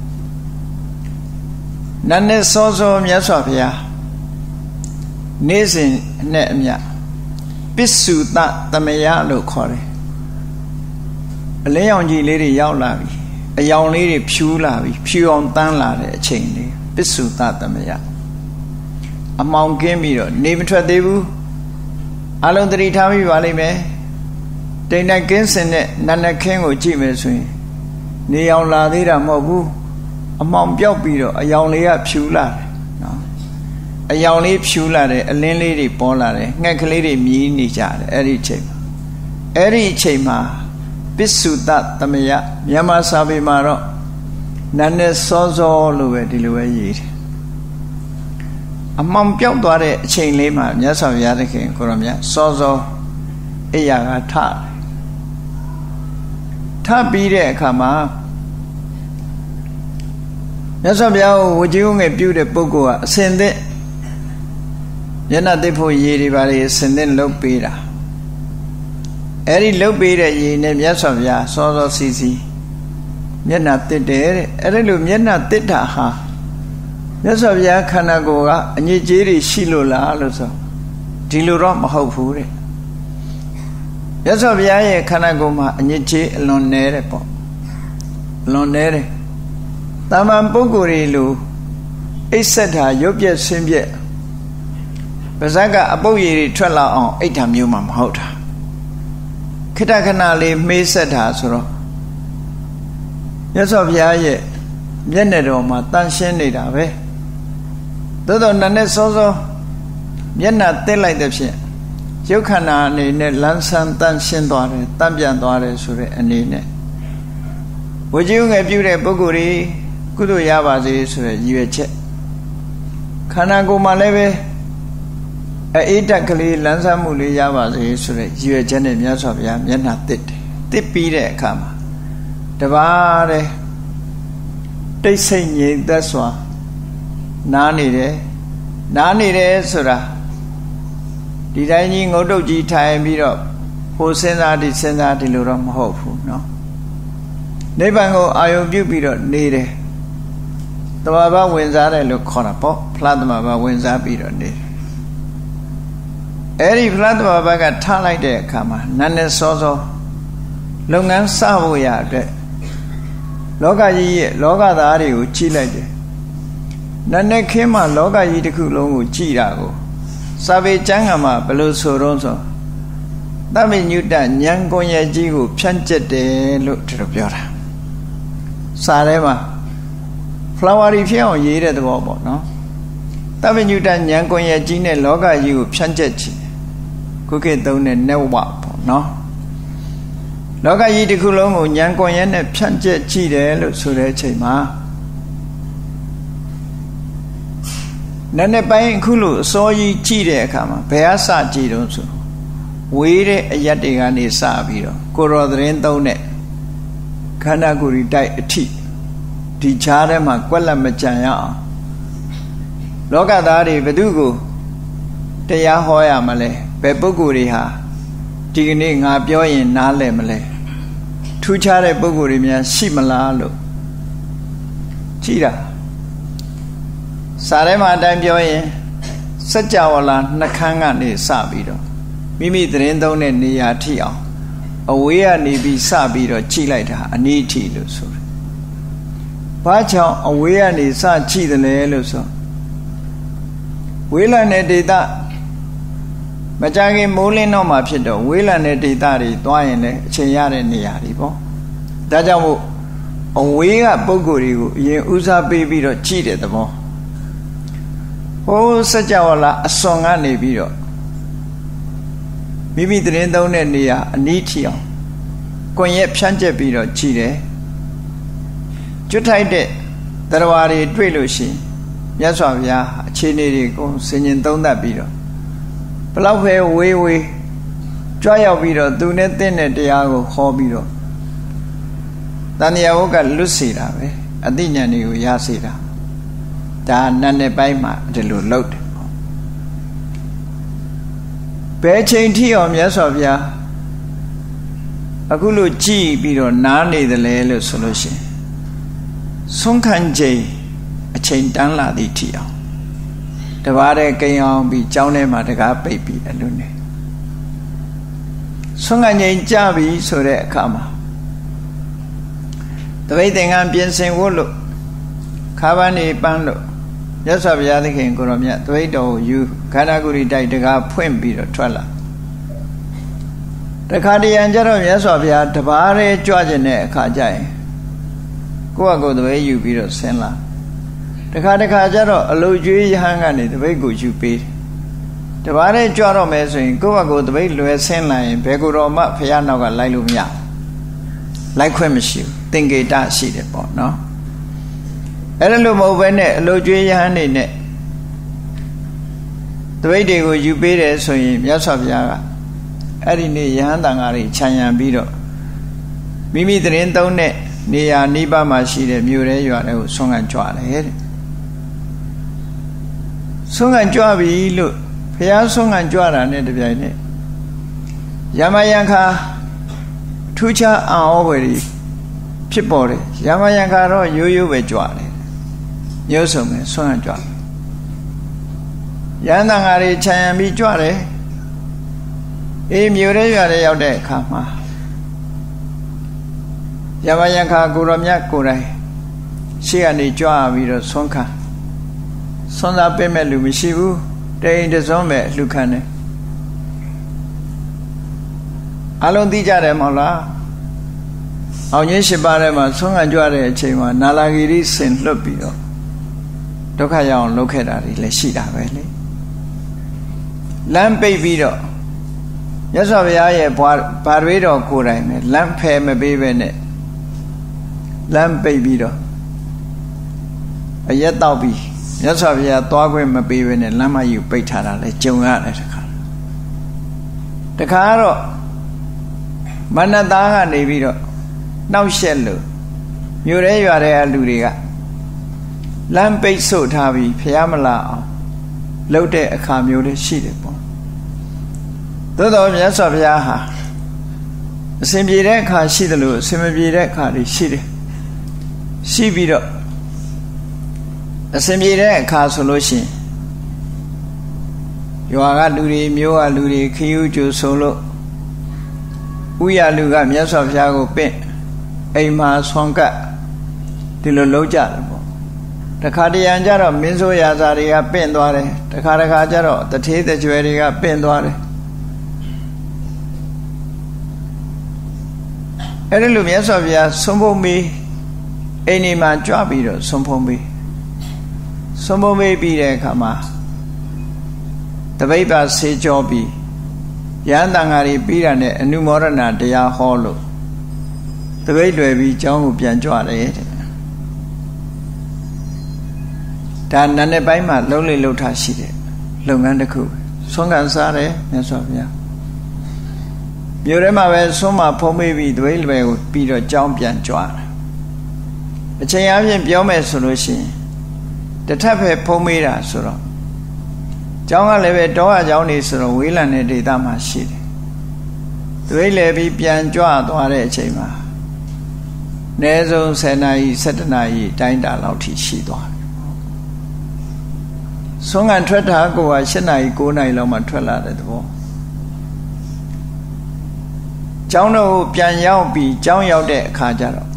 နတ်နဲ့စောစောမြတ်စွာဘုရားနေ့စဉ်နဲ့အမျှပစ္စုတသမယလို့ခေါ်တယ်အလင်းရောင်ကြီးလေးတွေရောက်လာပြီအယောင်လေးတွေဖြူလာပြီဖြူအောင်တန်းလာတဲ့အချိန်လေးပစ္စုတသမယအမောင်ကင်းပြီးတော့နေမထွက်သေးဘူးအလုံးသတိထားမိပါလိမ့်မယ်တိမ်တိုက်ကင်းစင်တဲ့နတ်နခင်းကိုကြည့်မယ်ဆိုရင်နေအောင်လာသေးတာမဟုတ်ဘူးအမောင်ပြောက်ပြီးတော့အယောင်လေးကဖြူလာတယ်နော်အယောင်လေးဖြူလာတယ်အလင်းလေးတွေပေါ်လာတယ်ငှက်ကလေးတွေမြည်နေကြတယ်အဲ့ဒီအချိန်အဲ့ဒီအချိန်မှာပစ္စုတသမယမြန်မာစာပေမှာတော့နတ်နဲ့စောစောလို့ပဲဒီလိုပဲရေးတယ်အမှောင်ပြောက်သွားတဲ့အချိန်လေးမှာမြတ်စွာဘုရားသခင်ကိုရောမြတ်စောစောအိယာကထထပြီးတဲ့အခါမှာမြတ်စွာဘုရားကိုဝကြီးဝငယ်ပြုတဲ့ပုဂ္ဂိုလ်ကအစဉ်သင့်မျက်နှာသိဖို့ရည်တွေပါလေအစဉ်သင့်လှုပ်ပေးတာအဲ့ဒီလှုပ်ပေးတဲ့ရည်နဲ့မြတ်စွာဘုရားစောစောစီစီမျက်နှာတစ်တယ်တဲ့အဲ့ဒီလိုမျက်နှာတစ်တာဟာမြတ်စွာဘုရားခန္ဓာကိုယ်ကအညစ်အကြေးတွေရှိလို့လားလို့ဆိုဒီလိုတော့မဟုတ်ဘူးတဲ့မြတ်စွာဘုရားရဲ့ခန္ဓာကိုယ်မှာအညစ်အကြေးအလွန်နဲတယ်ပေါ့အလွန်နဲတယ်တာမန်ပုဂ္ဂိုလ်တွေလိုအိပ်ဆက်တာရုပ်ပြက်ဆင်းပြက်ပါးစပ်ကအပုပ်ရည်တွေထွက်လာအောင်အိတ်တာမျိုးမှမဟုတ်တာခိတခဏလေးမေးဆက်တာဆိုတော့မြတ်စွာဘုရားရဲ့မျက်နှာတော်မှာတန်ရှင်းနေတာပဲသို့တော့နတ်နဲ့စောစောမျက်နှာတက်လိုက်တဲ့ဖြင့်ရုပ်ခန္ဓာအနေနဲ့လန်းဆန်းတန်ရှင်းသွားတယ်တန့်ပြန်သွားတယ်ဆိုတဲ့အနေနဲ့ဝကြီးငယ်ပြုတဲ့ပုဂ္ဂိုလ်တွေကုသိုလ်ရပါစေဆိုတဲ့ရည်ရွယ်ချက်ခန္ဓာကိုယ်မှာလည်းပဲအေးတက်ကလေးလန်းဆန်းမှုလေးရပါစေဆိုတဲ့ရည်ရွယ်ချက်နဲ့မြတ်စွာဘုရားမျက်နှာတစ်တယ်တစ်ပြီးတဲ့အခါမှာတပါးတဲ့တိတ်ဆိတ်ငြိမ်သက်စွာနားနေတယ်နားနေတယ်ဆိုတာဒီတိုင်းကြီးငုတ်တုတ်ကြီးထိုင်ပြီးတော့ဟိုစဉ်းစားဒီစဉ်းစားဒီလိုတော့မဟုတ်ဘူးเนาะနိဗ္ဗာန်ကိုအာရုံပြုပြီးတော့နေတယ်တဘာဝဝင်စားတယ်လို့ခေါ်တာပေါ့ဖလားတဘာဝဝင်စားပြီးတော့နေတယ်အဲ့ဒီဖလားတဘာဝကထားလိုက်တဲ့အခါမှာနတ်နဲ့စောစောလုပ်ငန်းစဖို့ရအတွက်လောကကြီးရဲ့လောကသားတွေကိုကြည့်လိုက်တယ်နတ်နဲ့ခင်းမှာလောကကြီးတစ်ခုလုံးကိုကြည့်တာကိုစာပေကျမ်းဂန်မှာဘယ်လိုဆိုတော့ဆိုသဗ္ဗညုတဉာဏ်ကွန်ရက်ကြီးကိုဖြန့်ကျက်တယ်လို့ဒီလိုပြောတာစာထဲမှာ flower ဖြစ်အောင်ရေးတဲ့သဘောပေါ့နော်သဗ္ဗညုတဉာဏ်ကွန်ရက်ကြီးနဲ့လောကကြီးကိုဖြန့်ကျက်ချင်ခုခေတ်သုံးတဲ့ network ပေါ့နော်လောကကြီးတစ်ခုလုံးကိုဉာဏ်ကွန်ရက်နဲ့ဖြန့်ကျက်ကြည့်တယ်လို့ဆိုတဲ့အချိန်မှာနည်းနည်းပိုင်းအခုလို့အစောကြီးကြည့်တဲ့အခါမှာဘယ်အစကြည့်တော့ဆိုဝေးတဲ့အရက်တွေကနေစပြီးတော့ကိုရောသတင်းသုံးတဲ့ခန္ဓာကိုယ်ကြီးတိုက်အထိဒီခြားထဲမှာကွက်လက်မကြံရအောင်လောကသားတွေဘယ်သူကိုတရားဟောရမလဲဘယ်ပုဂ္ဂိုလ်တွေဟာဒီကနေ့ငါပြောရင်နားလည်မလဲထူထူးခြားတဲ့ပုဂ္ဂိုလ်တွေများရှိမလားလို့ကြည့်တာစာထဲမှာအတိုင်းပြောရင်စัจ java လာနှခမ်းကနေစပြီးတော့မိမိသတင်းသုံးတဲ့နေရာထိအောင်အဝေးကနေပြီးစပြီးတော့ကြည့်လိုက်တာအနည်းထိလို့ဆိုတယ်။ဘာကြောင့်အဝေးကနေစကြည့်တယ်လဲလို့ဆိုဝေးလံတဲ့ဒေသမကြခင်မိုးလင်းတော့မှဖြစ်တော့ဝေးလံတဲ့ဒေသတွေသွားရင်လည်းအချိန်ရတဲ့နေရာတွေပေါ့။ဒါကြောင့်မို့အဝေးကပုဂ္ဂိုလ်တွေကိုအရင်ဦးစားပေးပြီးတော့ကြည့်တဲ့သဘောဟိုစัจ java လာအစွန်ကနေပြီးတော့မိမိသတင်းသုံးတဲ့နေရာအနည်းထီအောင်ကွန်ရက်ဖြန့်ကျက်ပြီးတော့ကြည့်တယ်ကျွတ်ထိုက်တဲ့တရားတွေတွေ့လို့ရှိရင်မြတ်စွာဘုရားအခြေအနေတွေကိုဆင်ញင်သုံးသပ်ပြီးတော့ဘလောက်ပဲဝေးဝေးကြွရောက်ပြီးတော့သူနဲ့တင့်တဲ့တရားကိုဟောပြီးတော့တဏှာဝကလွတ်စေတာပဲအသိဉာဏ်တွေကိုရစေတာဒါနတ်နဲ့ပိုင်းမှာဒီလိုလုပ်တယ်ဘယ်ချိန်ထိအောင်မြတ်စွာဘုရားအခုလိုကြည်ပြီးတော့နားနေတယ်လေလို့ဆိုလို့ရှိရင်ဆုံးခံချိန်အချိန်တန်းလာသည့်ထိအောင်တပါးတဲ့ကိန်းအောင်ပြီးကျောင်းထဲမှာတကားပိတ်ပြီးအလွတ်နေဆုံးခံချိန်ကြပြီဆိုတဲ့အခါမှာတပိတ်သင်္ကန်းပြင်ဆင်ဖို့လို့ခါးပန်းနေပန်းလို့မြတ်စွာဘုရားသခင်ကိုရောမြတ်တပိတ်တော်ကိုယူခန္ဓာကိုယ်ဒီတိုက်တကားဖွင့်ပြီးတော့ထွက်လာတခါတရံကျတော့မြတ်စွာဘုရားတပါးရဲကြွကျင်တဲ့အခါကျရင်ကိုယ့်အကိုယ်တပိတ်ယူပြီးတော့ဆင်းလာတခါတခါကျတော့အလုတ်ကျွေးရဟန်းကနေတပိတ်ကိုယူပေးတပါးရဲကြွတော့မယ်ဆိုရင်ကိုယ့်အကိုယ်တပိတ်လွယ်ဆင်းလာရင်ဘယ်ကိုယ်တော်မှဘုရားနောက်ကလိုက်လို့မရလိုက်ခွင့်မရှိဘူးသင်္ကေတရှိတယ်ပေါ့နော်အဲ့ဒါလို့မဟုတ်ဘဲနဲ့အလုတ်ကျွေးရဟန်းနေနဲ့တပိတ်တွေကိုယူပေးတယ်ဆိုရင်မြတ်စွာဘုရားကအဲ့ဒီနေ့ယဟန်တန်ဃာတွေခြံရံပြီးတော့မိမိသတင်းသုံးတဲ့နေရာနိဗ္ဗာန်မှာရှိတဲ့မြို့ရဲရွာတွေကိုဆွမ်းခံကြွတယ်တဲ့ဆွမ်းခံကြွပြီလို့ဘုရားဆွမ်းခံကြွတာနဲ့တပြိုင်နက်ယမယံခါထူးခြားအံ့ဩဖွယ်တွေဖြစ်ပေါ်တယ်ယမယံခါတော့ရိုးရိုးပဲကြွတယ်မျိုးစုံပဲဆွမ်းခံကြွတယ်ယဟန်တန်ဃာတွေခြံရံပြီးကြွတယ်အေးမြို့ရဲရွာရဲရောက်တဲ့အခါမှာယမယံခါကိုရောမြတ်ကိုယ်တိုင်ရှေ့ကနေကြွပြီးတော့ဆွမ်းခံဆွမ်းသာပေးမဲ့လူမရှိဘူးတိန်တစွန်းပဲလှူခံတယ်အလုံးသိကြတယ်မဟုတ်လားအောင်ကြီးရှိပါထဲမှာဆွမ်းခံကြွတဲ့အချိန်မှာနာလာဂီရိဆင်လွတ်ပြီးတော့ဒုက္ခရောက်အောင်လုပ်ခဲ့တာတွေလည်းရှိတာပဲလေလမ်းပိတ်ပြီးတော့မြတ်စွာဘုရားရဲ့ဘာတွေတော်ကိုယ်တိုင်ပဲလမ်းဖယ်မပေးပဲနဲ့လမ်းပိတ်ပြီးတော့အရက်တောက်ပြီးမြတ်စွာဘုရားသွားခွင့်မပေးပဲနဲ့လမ်းမကြီးပိတ်ထားတာလဲကြုံရတယ်တခါတခါတော့မနသားကနေပြီးတော့နှောက်ရှက်လို့မြို့ရဲရွာတဲ့လူတွေကလမ်းပိတ်ဆို့ထားပြီးဘုရားမလာအောင်လှုပ်တဲ့အခါမျိုးတွေရှိတယ်ပေါ့သို့တော်မြတ်စွာဘုရားဟာအစဉ်ပြေတဲ့အခါရှိတယ်လို့အစဉ်မပြေတဲ့အခါတွေရှိတယ်ရှိပြီးတော့အစဉ်ပြေတဲ့အခါဆိုလို့ရှိရင်ရွာကလူတွေမျိုးကလူတွေခယူးကျူဆုံလို့ဥရလူကမြတ်စွာဘုရားကိုပင့်အိမ်မှာဆွမ်းကပ်ဒီလိုလုံးကြတယ်ပေါ့တခါတရံကျတော့မင်းဆိုးရာဇာတွေကပင့်သွားတယ်တခါတခါကျတော့တထေးတကြွယ်တွေကပင့်သွားတယ်အဲ့ဒီလိုမြတ်စွာဘုရားဆုံးဖုံးပြီးအိမ်ဒီမှာကြွပြီးတော့ဆုံးဖုံးပြီးဆုံးဖုံးပြီးပြီးတဲ့အခါမှာတပိဋ္ဌာဆေးကြောပြီးယဟန်တန်ဃာတွေပြီးတာနဲ့အနုမောဒနာတရားဟောလို့တပိဋ္ဌွယ်ပြီးကျောင်းကိုပြန်ကြွတယ်တဲ့ဒါနန်းတဲ့ပိုင်းမှာလုံးလေလှုပ်ထားရှိတယ်လုပ်ငန်းတစ်ခုဆွမ်းခံစားတယ်မြတ်စွာဘုရားမြို့ထဲမှာပဲဆွမ်းမဖုံးပေးပြီးတပိဋ္ဌွယ်ကိုပြီးတော့ကျောင်းပြန်ကြွတယ်အချိန်အပြင်ပြောမယ်ဆိုလို့ရှိရင်တထပ်ပဲဖုံးပေးတာဆိုတော့ကျောင်းကလည်းပဲတောအကျောင်းနေဆိုတော့ဝေးလံတဲ့ဒေသမှာရှိတယ်။သွေးလေပြီးပြန်ကြွသွားတဲ့အချိန်မှာနေဆုံးဆယ်နာရီဆယ်တစ်နာရီတိုင်းတာလောက်ထိရှိသွားတယ်ဆုံးငံထွက်တာကိုက၈နာရီ၉နာရီလောက်မှထွက်လာတဲ့သဘောကျောင်းတော်ပြန်ရောက်ပြီးကျောင်းရောက်တဲ့အခါကျတော့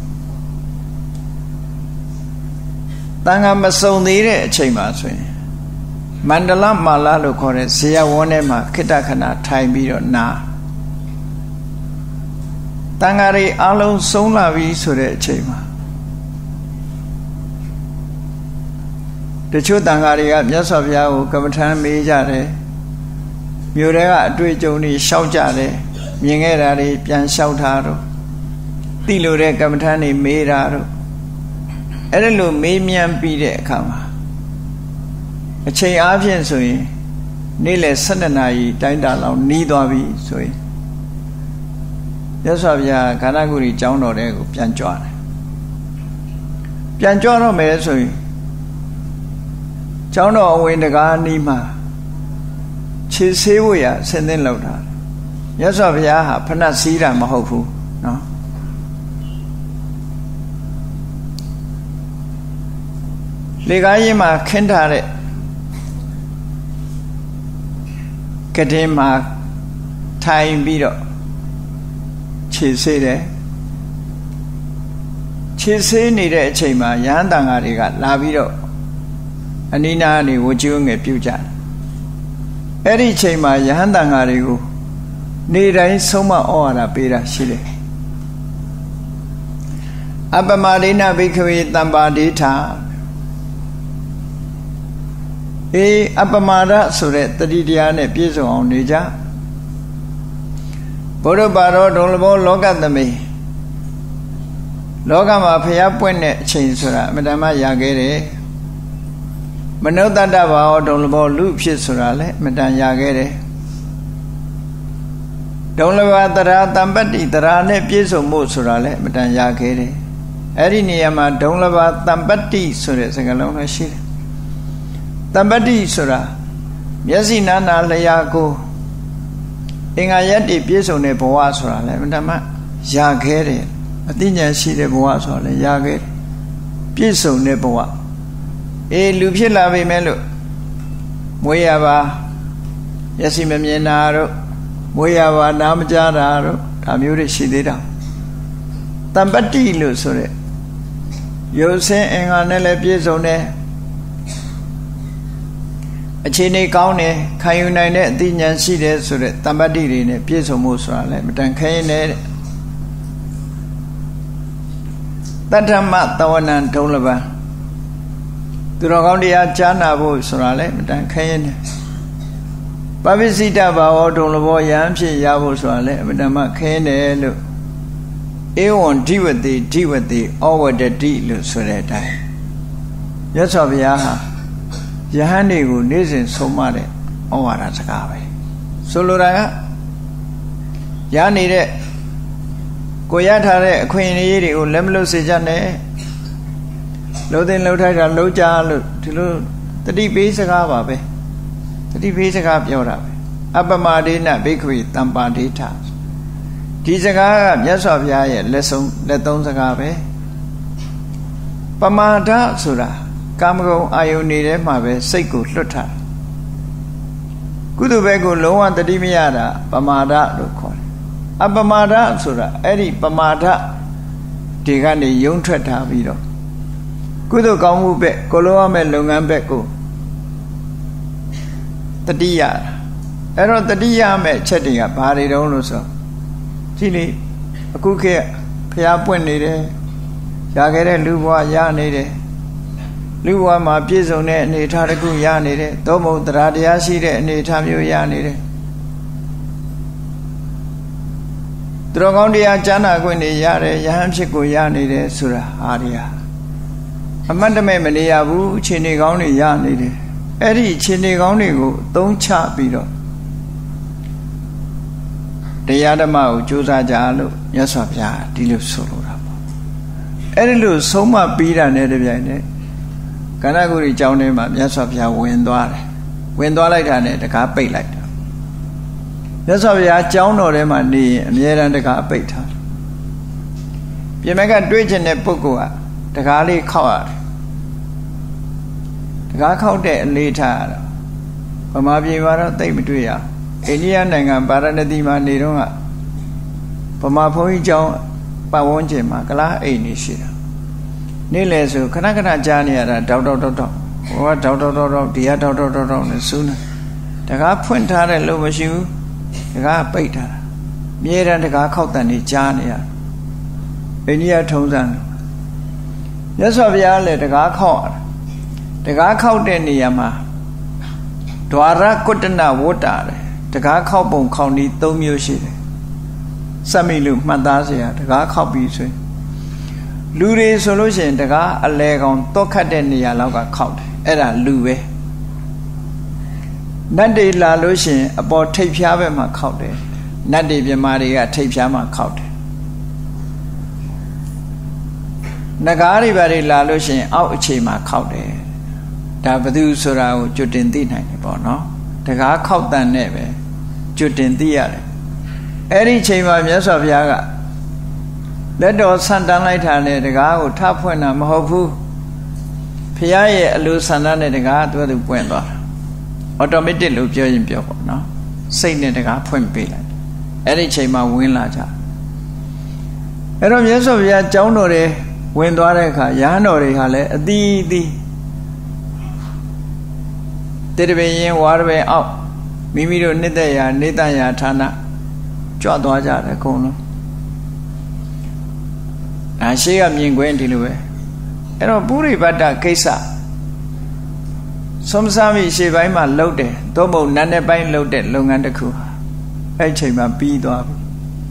တန်ခါမစုံသေးတဲ့အချိန်မှာဆိုရင်မန္တလမာလာလို့ခေါ်တဲ့ဇေယဝန်းထဲမှာခိတ္တခဏထိုင်ပြီးတော့နာတန်ခါတွေအလုံးဆုံးလာပြီဆိုတဲ့အချိန်မှာတချို့တန်ခါတွေကမြတ်စွာဘုရားကိုကမ္မထမ်းမေးကြတယ်မြို့ထဲကအတွေ့အကြုံတွေရှောက်ကြတယ်မြင်ခဲ့တာတွေပြန်လျှောက်ထားတော့သိလို့တဲ့ကမ္မထမ်းတွေမေးတာတော့အဲ့ဒါလို့မေးမြန်းပြီးတဲ့အခါမှာအချိန်အားဖြင့်ဆိုရင်နေ့လယ်၁၂နာရီတိုင်းတာလောက်နီးသွားပြီဆိုရင်မြတ်စွာဘုရားခန္ဓာကိုယ်ကြီးကျောင်းတော်ထဲကိုပြန်ကြွတယ်ပြန်ကြွတော့မယ်ဆိုရင်ကျောင်းတော်အဝင်တကားနီးမှာခြေဆေးဖို့ရဆင်းသင်းလောက်တာမြတ်စွာဘုရားဟာဖဏတ်စည်းတာမဟုတ်ဘူးနော်လေကားရင်မှာခင်းထားတဲ့ကတင်မှာထိုင်ပြီးတော့ခြေဆေးတယ်ခြေဆေးနေတဲ့အချိန်မှာရဟန်းတန်ဃာတွေကလာပြီးတော့အနိနာနေဝကျွငယ်ပြုတ်ကြတယ်အဲ့ဒီအချိန်မှာယဟန်တန်ဃာတွေကိုနေတိုင်းဆုံးမဩဝါဒပေးတာရှိတယ်အပမဒိနဘိက္ခဝေတမ္ပါဒိဋ္ဌာအေးအပမာဒဆိုတဲ့တတိတရားနဲ့ပြည့်စုံအောင်နေကြဘုရားပါတော်ဒုံလဘောလောကသမိလောကမှာဖျားပွင့်တဲ့အချိန်ဆိုတာအမတမရခဲ့တယ်မနုဿတ္တဘာဝဒုံလဘောလူဖြစ်ဆိုတာလည်းအမတန်ရခဲ့တယ်ဒုံလဘတရာတမ္ပတ္တိတရာနဲ့ပြည့်စုံမှုဆိုတာလည်းအမတန်ရခဲ့တယ်အဲ့ဒီနေရာမှာဒုံလဘတမ္ပတ္တိဆိုတဲ့စကားလုံးလည်းရှိတယ်တမ္ပတ္တိဆိုတာမျက်စိနာနာလျာကိုအင်္ဂါရက်တွေပြည့်စုံတဲ့ဘဝဆိုတာလည်းအမှန်မှရခဲ့တယ်အသိဉာဏ်ရှိတဲ့ဘဝဆိုတာလည်းရခဲ့တယ်ပြည့်စုံတဲ့ဘဝအေးလူဖြစ်လာပြီမဲ့လို့မွေးရပါမျက်စိမမြင်တာတို့မွေးရပါနားမကြားတာတို့ဒါမျိုးတွေရှိသေးတာတမ္ပတ္တိလို့ဆိုတဲ့ရုပ်ဆင်းအင်္ဂါနဲ့လည်းပြည့်စုံတယ်အခြေအနေကောင်းတယ်ခံယူနိုင်တဲ့အသိဉာဏ်ရှိတယ်ဆိုတဲ့တမ္ပတ္တိတွေနဲ့ပြည့်စုံမှုဆိုတာလည်းမတန်ခဲရင်တဲ့တတ္ထမသဝနံဒုံလဘသူတော်ကောင်းတရားကြားနာဖို့ဆိုတာလည်းမတန်ခဲရင်တဲ့ပပိစိတဘာဝဒုံလဘောယံဖြစ်ရဖို့ဆိုတာလည်းအမတန်မှခဲရင်တယ်လို့ဧဝံဓိဝတိဓိဝတိဩဝတတိလို့ဆိုတဲ့အတိုင်းမြတ်စွာဘုရားဟာယဟန်တွေကိုနေ့စဉ်ဆုံးမတဲ့ဩဝါဒစကားပဲဆိုလိုတာကရနေတဲ့ကိုရထားတဲ့အခွင့်အရေးတွေကိုလက်မလွတ်စေကြနဲ့လှုပ်တဲ့လှုပ်ထိုက်တာလှုပ်ကြလို့ဒီလိုတတိပေးစကားပါပဲတတိပေးစကားပြောတာပဲအပမဒေနဘိက္ခဝေတမ္ပါဒိဋ္ဌာဒီစကားကမြတ်စွာဘုရားရဲ့လက်ဆုံးလက်သုံးစကားပဲပမာဒဆိုတာကာမဂုဏ်အာယုန်နေထဲမှာပဲစိတ်ကိုလွတ်ထားကုသိုလ်ဘက်ကိုလုံးဝတတိမရတာပမာဒလို့ခေါ်တယ်အပမာဒဆိုတာအဲ့ဒီပမာဒဒီကနေယုံထွက်ထားပြီးတော့ကုသိုလ်ကောင်းမှုဘက်ကိုလုံးဝမဲ့လုပ်ငန်းဘက်ကိုတတိယအဲ့တော့တတိယမဲ့ချက်တွေကဘာတွေတုံးလို့ဆိုကြည့်လေအခုခေတ်ဖျားပွင့်နေတယ်ရခဲ့တဲ့လူဘဝရနေတယ်လူဘဝမှာပြည့်စုံတဲ့အနေအထားတစ်ခုရနေတယ်သို့မဟုတ်တရားတရားရှိတဲ့အနေအထားမျိုးရနေတယ်သူတော်ကောင်းတရားကြားနာခွင့်တွေရတယ်ယဟန်ဖြစ်ကိုရနေတယ်ဆိုတာဟာဒီဟာအမတ်တမဲ့မနေရဘူးအခြေအနေကောင်းတွေရနေတယ်အဲ့ဒီအခြေအနေကောင်းတွေကိုအသုံးချပြီးတော့တရားဓမ္မကိုကြိုးစားကြလို့မြတ်စွာဘုရားဒီလိုဆိုလိုတာပေါ့အဲ့ဒီလိုဆုံးမပြီးတာနဲ့တပြိုင်တည်းကန္နဂုရီကျောင်းထဲမှာမြတ်စွာဘုရားဝင်သွားတယ်ဝင်သွားလိုက်တာနဲ့တကားပိတ်လိုက်တာမြတ်စွာဘုရားကျောင်းတော်ထဲမှာနေရင်အမြဲတမ်းတကားပိတ်ထားတယ်ပြင်မဲ့ကတွေးကျင်တဲ့ပုဂ္ဂိုလ်ကတကားလေးခောက်ရတယ်တကားခောက်တဲ့အလေးထားရတော့ဗမာပြည်မှာတော့သိမတွေ့ရအိန္ဒိယနိုင်ငံဗာရာဏသီမှာနေတော့ကဗမာဘုန်းကြီးကျောင်းပတ်ဝန်းကျင်မှာကလားအိမ်နေရှိတာနေ့လေဆိုခဏခဏကြားနေရတာတောက်တောက်တောက်တောက်ဟိုကတောက်တောက်တောက်တောက်ဒီကတောက်တောက်တောက်တောက်နဲ့စူးနေတကားဖွင့်ထားတဲ့လို့မရှိဘူးတကားပိတ်ထားတာမြေတံတကားခောက်တန်နေကြားနေရအိန္ဒိယထုံးစံမြတ်စွာဘုရားလည်းတကားခောက်တကားခောက်တဲ့နေရာမှာဒွါရကုတ္တနဝတ္တာတယ်တကားခောက်ပုံခောက်နည်း၃မျိုးရှိတယ်စက်မိလို့မှတ်သားเสียတကားခောက်ပြီးဆိုရင်လူတွေဆိုလို့ရှိရင်တကားအလဲကောင်တောက်ခတ်တဲ့နေရာလောက်ကခောက်တယ်အဲ့ဒါလူပဲနတ်တွေလာလို့ရှိရင်အပေါ်ထိပ်ဖြားဘက်မှာခောက်တယ်နတ်တွေပြမာတွေကထိပ်ဖြားမှာခောက်တယ်နဂါးတွေဘာတွေလာလို့ရှိရင်အောက်အခြေမှာခောက်တယ်ဒါဘယ်သူဆိုတာကိုကျွတ်တင်သိနိုင်တယ်ပေါ့နော်တကားခောက်တန်နဲ့ပဲကျွတ်တင်သိရတယ်အဲ့ဒီချိန်မှာမြတ်စွာဘုရားကလက်တော်ဆန်တန်းလိုက်တာနဲ့တကားကိုထဖွင့်တာမဟုတ်ဘူးဘုရားရဲ့အလိုဆန္ဒနဲ့တကားသူကသူပွင့်သွားတာအော်တိုမက်တစ်လို့ပြောရင်ပြောပေါ့နော်စိတ်နဲ့တကားဖွင့်ပေးလိုက်အဲ့ဒီချိန်မှာဝင်လာကြအဲ့တော့မြတ်စွာဘုရားကျောင်းတော်တွေဝင်သွားတဲ့အခါရဟန်းတော်တွေဟာလည်းအသီးသီးတေတပင်ရင်ဝါရပင်အောက်မိမိတို့နှစ်သက်ရာနေတရာဌာနကြွသွားကြတယ်အကုန်လုံးဒါရှိကမြင်ကွင်းဒီလိုပဲအဲ့တော့ပုရိပတ်တကိစ္စသုံးစားမိရှေ့ပိုင်းမှာလှုပ်တယ်သို့မဟုတ်နန်းတဲ့ပိုင်းလှုပ်တဲ့လုပ်ငန်းတစ်ခုဟာအဲ့ချိန်မှာပြီးသွားပြီ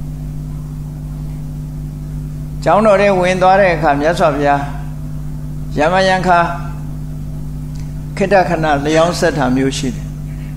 ကျောင်းတော်ထဲဝင်သွားတဲ့အခါမြတ်စွာဘုရားယမယံခါခိတ္တခဏလျောင်းဆက်တာမျိုးရှိတယ်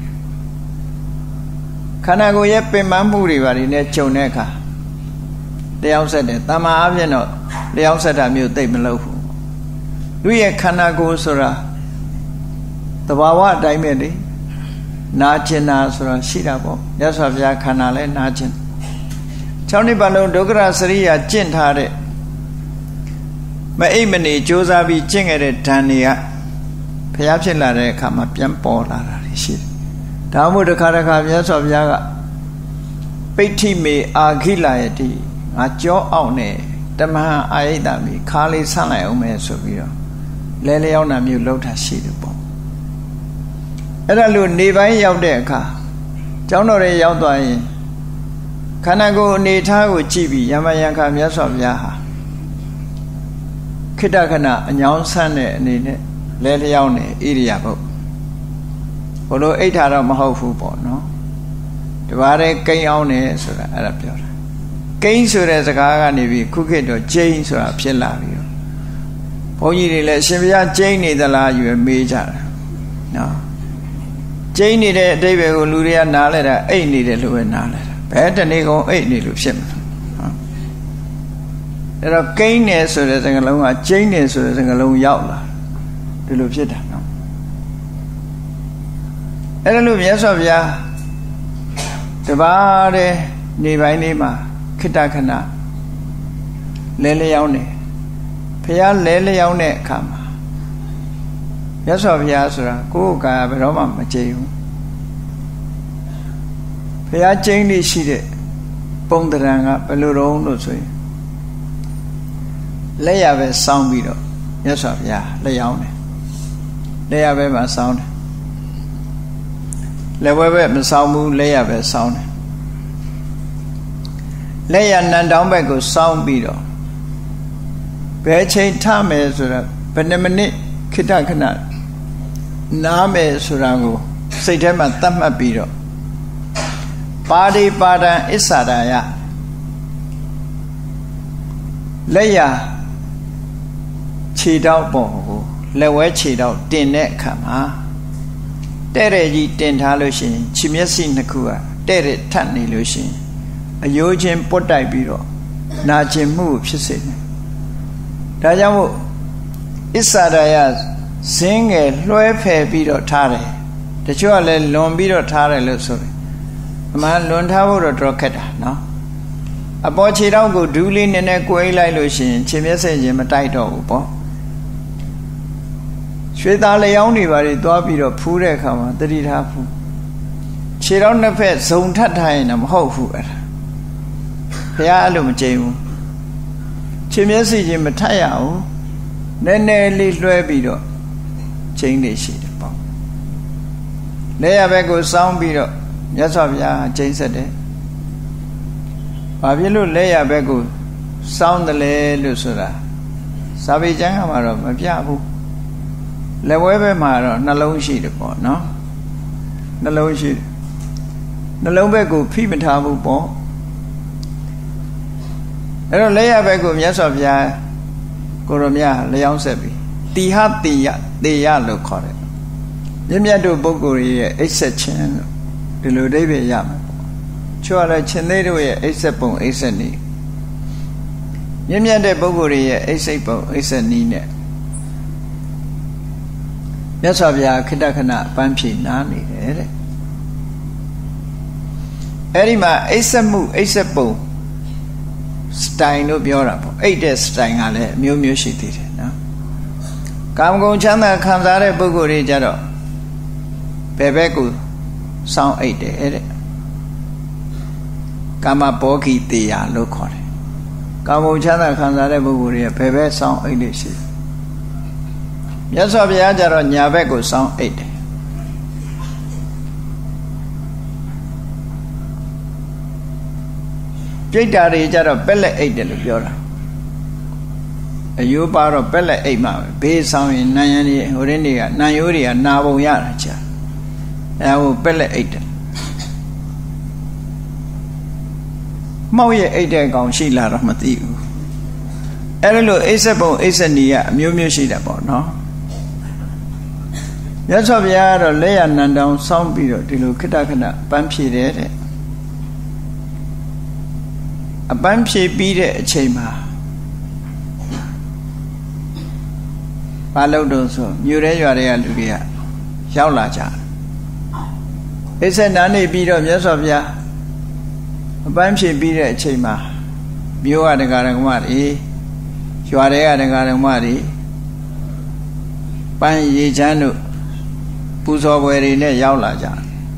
ခန္ဓာကိုယ်ရဲ့ပင်ပန်းမှုတွေပါနေနဲ့ကြုံတဲ့အခါလျောင်းဆက်တယ်တမ္မာအပြင်တော့လျောင်းဆက်တာမျိုးသိမလုပ်ဘူးသူရဲ့ခန္ဓာကိုယ်ဆိုတာသဘာဝအတိုင်းပဲလေနာကျင်တာဆိုတာရှိတာပေါ့မြတ်စွာဘုရားခန္ဓာလည်းနာကျင်၆နှစ်ပတ်လုံးဒုက္ခရစရိယာကျင့်ထားတဲ့မအိပ်မနေကြိုးစားပြီးကျင့်ခဲ့တဲ့ဓာန်တွေကဘုရားဖြစ်လာတဲ့အခါမှာပြန်ပေါ်လာတာရှိတယ်။ဒါမှမဟုတ်တစ်ခါတစ်ခါမြတ်စွာဘုရားကပိဋ္ဌိမေအာခိလာယတိငါကြောအောင်နဲ့တမဟအာယိတမိခါလေးဆန့်လိုက်အောင်မယ်ဆိုပြီးတော့လဲလျောင်းတာမျိုးလှုပ်တာရှိတယ်ပေါ့။အဲ့ဒါလို့နေပိုင်းရောက်တဲ့အခါကျောင်းတော်တွေရောက်သွားရင်ခန္ဓာကိုယ်အနေထားကိုကြည့်ပြီးယမယံခါမြတ်စွာဘုရားဟာခိတ္တခဏအညောင်းဆန်းတဲ့အနေနဲ့လဲလျောင်းနေဣရိယာပုတ်ဘလို့အိဋ္ဌာတော့မဟုတ်ဘူးပေါ့နော်တပါးတဲ့ကိန်းအောင်နေဆိုတာအဲ့ဒါပြောတာကိန်းဆိုတဲ့စကားကနေပြီးခုခေတ်တော့ကျိန်းဆိုတာဖြစ်လာပြီးတော့ဘုန်းကြီးတွေလည်းအရှင်ဘုရားကျိန်းနေသလားယူမေးကြတာနော်ကျိန်းနေတဲ့အတိပ္ပယ်ကိုလူတွေကနားလဲတာအိတ်နေတယ်လို့ပဲနားလဲတာဘယ်တနေ့ကုန်အိတ်နေလို့ဖြစ်မှာနော်အဲ့တော့ကိန်းနေဆိုတဲ့စကားလုံးကကျိန်းနေဆိုတဲ့စကားလုံးရောက်လာဒီလိုဖြစ်တာနော်အဲ့ဒါလို့မြတ်စွာဘုရားတပါးတဲ့နေပိုင်းလေးမှာခိတ္တခဏလဲလျောင်းနေဘုရားလဲလျောင်းတဲ့အခါမှာမြတ်စွာဘုရားဆိုတာကိုယ်ကာယဘယ်တော့မှမကြိမ်ဘူးဘုရားကျိန်းလေးရှိတဲ့ပုံတရံကဘယ်လိုတော့လို့ဆိုရင်လက်ရပဲစောင်းပြီးတော့မြတ်စွာဘုရားလက်ရောင်းတယ်လက်ရပဲမှာစောင်းတယ်လက်ဝဲပဲမစောင်းဘူးလက်ရပဲစောင်းတယ်လက်ရနန်တောင်းဘက်ကိုစောင်းပြီးတော့ဘယ်ချိန်ထမယ်ဆိုတော့ဘယ်နှမိနစ်ခိတ္တခဏနားမယ်ဆိုတာကိုစိတ်ထဲမှာသတ်မှတ်ပြီးတော့ပါတိပါဒံအစ္ဆဒာယလက်ရခြေတောက်ပေါ်ကိုလက်ဝဲခြေတောက်တင်တဲ့အခါမှာတဲ့တဲ့ကြီးတင်ထားလို့ရှိရင်ခြေမျက်စိနှစ်ခုကတဲ့တဲ့ထပ်နေလို့ရှိရင်အယိုးချင်းပုတ်တိုက်ပြီးတော့နာကျင်မှုဖြစ်စေတယ်ဒါကြောင့်မို့အစ္ဆဒာယဇင်းငယ်လွှဲဖယ်ပြီးတော့ထားတယ်တချို့ကလည်းလွန်ပြီးတော့ထားတယ်လို့ဆိုတယ်အမှန်လွန်ထားဖို့တော့တော်ခက်တာနော်အပေါ်ခြေထောက်ကိုဒူးလေးနည်းနည်းကိုယ်လိုက်လို့ရှိရင်ခြေမျက်စိချင်းမတိုက်တော့ဘူးပေါ့ရွှေသားလျောင်းတွေပါတွေသွားပြီးတော့ဖူးတဲ့အခါမှာတတိထားဖူးခြေထောက်နှစ်ဖက်ဇုံထပ်ထားရင်တော့မဟုတ်ဘူးအဲ့ဒါဘုရားအဲ့လိုမကြိမ်ဘူးခြေမျက်စိချင်းမထပ်ရဘူးနည်းနည်းလေးလွှဲပြီးတော့ချိန်နေရှိတယ်ပေါ့လက်ရဘက်ကိုစောင်းပြီးတော့မြတ်စွာဘုရားချိန်ဆက်တယ်ဘာဖြစ်လို့လက်ရဘက်ကိုစောင်းတယ်လဲလို့ဆိုတာစာပေကျမ်းကမှာတော့မပြဘူးလက်ဝဲဘက်မှာတော့နှလုံးရှိတယ်ပေါ့နော်နှလုံးရှိတယ်နှလုံးဘက်ကိုဖိမထားဘူးပေါ့အဲ့တော့လက်ရဘက်ကိုမြတ်စွာဘုရားကိုရမြလျောင်းဆက်ပြီးတိဟတိယတေယလို့ခေါ်တယ်မြတ်မြတ်တို့ပုဂ္ဂိုလ်ရဲ့အိပ်ဆက်ခြင်းလို့ဒီလိုအဓိပ္ပာယ်ရမှာပေါ့ချွတ်ရတဲ့ရှင်သေးတို့ရဲ့အိပ်ဆက်ပုံအိပ်ဆက်နည်းမြတ်မြတ်တဲ့ပုဂ္ဂိုလ်ရဲ့အိပ်စိတ်ပုံအိပ်ဆက်နည်းနဲ့မြတ်စွာဘုရားခိတ္တခဏပန်းဖြေနားနေတယ်တဲ့အဲ့ဒီမှာအိပ်ဆက်မှုအိပ်ဆက်ပုံစတိုင်လို့ပြောတာပေါ့အိပ်တဲ့စတိုင်ကလည်းအမျိုးမျိုးရှိသေးတယ်နော်ကာမဂုဏ်ချမ်းသာခံစားတဲ့ပုဂ္ဂိုလ်တွေကြတော့ဘယ်ဘက်ကိုစောင်းအိပ်တယ်တဲ့ကာမဘောဂီတေယလို့ခေါ်တယ်ကာမဂုဏ်ချမ်းသာခံစားတဲ့ပုဂ္ဂိုလ်တွေကဘယ်ဘက်စောင်းအိပ်လို့ရှိတယ်မြတ်စွာဘုရားကြတော့ညာဘက်ကိုစောင်းအိပ်တယ်ပြိတ္တာတွေကြတော့ပက်လက်အိတ်တယ်လို့ပြောတာအယိုးပါတော့ပက်လက်အိတ်မှာဘေးဆောင်ရင်နံရံတွေဟိုရင်းတွေကနံရိုးတွေကနာပုံရတာကြာအဲဟိုပက်လက်အိတ်တယ်မောက်ရဲ့အိတ်တဲ့ကောင်ရှိလာတော့မသိဘူးအဲလိုအိတ်ဆက်ပုံအိတ်ဆက်နီကအမျိုးမျိုးရှိတယ်ပေါ့နော်မြတ်စွာဘုရားကတော့လက်ရနံတောင်စောင်းပြီးတော့ဒီလိုခိတ္တခဏပန်းဖြေတယ်တဲ့အပန်းဖြေပြီးတဲ့အချိန်မှာဘာလို့တော့ဆိုမြို့ရဲရွာတွေကလူတွေကရောက်လာကြတယ်အိဆက်နာနေပြီးတော့မြတ်စွာဘုရားအပန်းဖြေပြီးတဲ့အချိန်မှာမြို့ကဒကာဒကမတွေရွာတွေကဒကာဒကမတွေပန်းရေချမ်းတို့ပူဇော်ပွဲတွေနဲ့ရောက်လာကြတယ်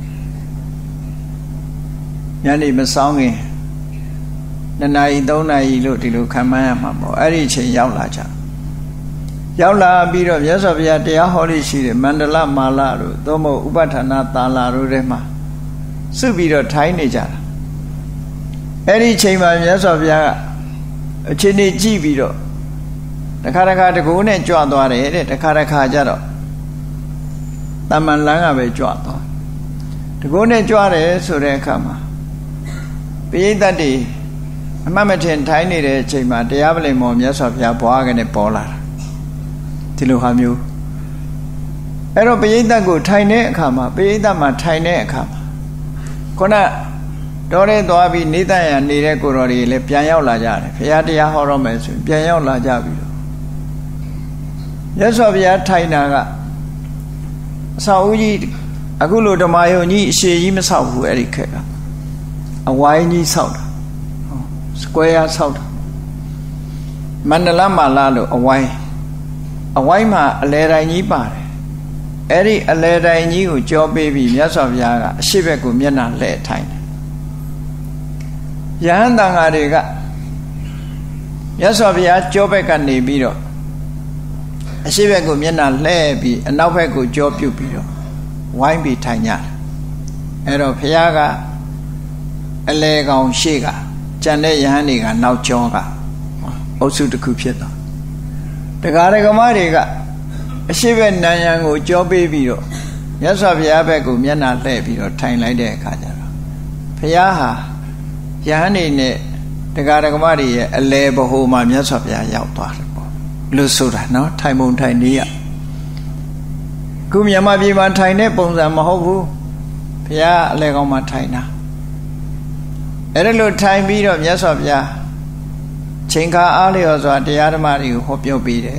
ညနေမဆောင်ခင်နှစ်နာရီသုံးနာရီလို့ဒီလိုခံမှန်းရမှာပေါ့အဲ့ဒီအချိန်ရောက်လာကြရောက်လာပြီးတော့မြတ်စွာဘုရားတရားဟောလို့ရှိတယ်မန္တလမာလတို့သို့မဟုတ်ဥပဋ္ဌာဏသာလာတို့ထဲမှာစုပြီးတော့ထိုင်းနေကြတာအဲ့ဒီအချိန်မှာမြတ်စွာဘုရားကအချိန်ကြီးကြည့်ပြီးတော့တခါတခါတကူနဲ့ကြွသွားတယ်တဲ့တခါတခါကျတော့တမန်လန်းကပဲကြွသွားတကူနဲ့ကြွတယ်ဆိုတဲ့အခါမှာပိဋကတ်တွေအမှတ်မထင်ထိုင်းနေတဲ့အချိန်မှာတရားပလင်မော်မြတ်စွာဘုရားဘွားကနေပေါ်လာတာဒီလိုဟာမျိုးအဲ့တော့ပိဋကတ်ကိုထိုင်တဲ့အခါမှာပိဋကတ်မှာထိုင်တဲ့အခါမှာခုနတော်ရဲသွားပြီးနေတတ်ရနေတဲ့ကိုတော်တွေလည်းပြန်ရောက်လာကြတယ်ဘုရားတရားဟောတော့မယ်ဆိုရင်ပြန်ရောက်လာကြပြီတော့မြတ်စွာဘုရားထိုင်တာကအဆောက်အဦကြီးအခုလိုဓမ္မယုံကြီးအရှိကြီးမဆောက်ဘူးအဲ့ဒီခက်ကအဝိုင်းကြီးဆောက်တာစကွဲရဆောက်တာမန္တလမာလာလို့အဝိုင်းအဝိုင်းမှာအလဲတိုင်းကြီးပါတယ်အဲ့ဒီအလဲတိုင်းကြီးကိုကြောပေးပြီးမြတ်စွာဘုရားကအရှိဘက်ကိုမျက်နှာလှည့်ထိုင်တယ်ယဟန်တန်ဃာတွေကမြတ်စွာဘုရားကြောဘက်ကနေပြီးတော့အရှိဘက်ကိုမျက်နှာလှည့်ပြီးအနောက်ဘက်ကိုကြောပြုတ်ပြီးတော့ဝိုင်းပြီးထိုင်ကြတယ်အဲ့တော့ဘုရားကအလဲကောင်ရှေ့ကကျန်တဲ့ယဟန်တွေကနောက်ကျောကအုပ်စုတစ်ခုဖြစ်သွားတရားဓမ္မတွေကအရှိဘက်နံရံကိုကြောပေးပြီးတော့မြတ်စွာဘုရားဘက်ကိုမျက်နှာလှည့်ပြီးတော့ထိုင်လိုက်တဲ့အခါကျတော့ဘုရားဟာယဟန်တွေနဲ့တရားဓမ္မတွေရဲ့အလဲဘဟိုမှာမြတ်စွာဘုရားရောက်သွားတယ်ပေါ့လို့ဆိုတာနော်ထိုင်ပုံထိုင်နေရခုမြန်မာပြည်မှာထိုင်တဲ့ပုံစံမဟုတ်ဘူးဘုရားအလဲကောင်မှာထိုင်တာအဲ့ဒါလို့ထိုင်ပြီးတော့မြတ်စွာဘုရားချိန်ခါအားလျော်စွာတရားဓမ္မတွေကိုဟောပြောပေးတယ်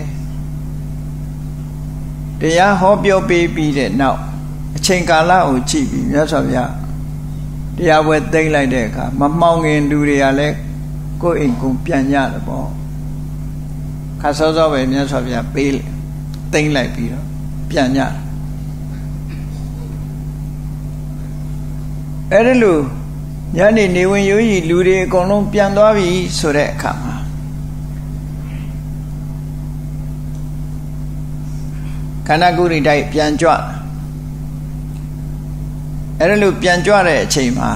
တရားဟောပြောပေးပြီးတဲ့နောက်အချိန်ကာလကိုကြည့်ပြီးမြတ်စွာဘုရားတရားပွဲသိမ့်လိုက်တဲ့အခါမမှောင်ခင်လူတွေကလည်းကိုယ်အိမ်ကိုပြန်ကြတယ်ပေါ့ခါစောစောပဲမြတ်စွာဘုရားပေးလေသိမ့်လိုက်ပြီးတော့ပြန်ကြတယ်အဲ့ဒါလို့ညနေနေဝင်ရိုးကြီးလူတွေအကုန်လုံးပြန်သွားပြီဆိုတဲ့အခါမှာခန္ဓာကိုယ်တွေတိုက်ပြန်ကြွအဲ့ဒါလို့ပြန်ကြွတဲ့အချိန်မှာ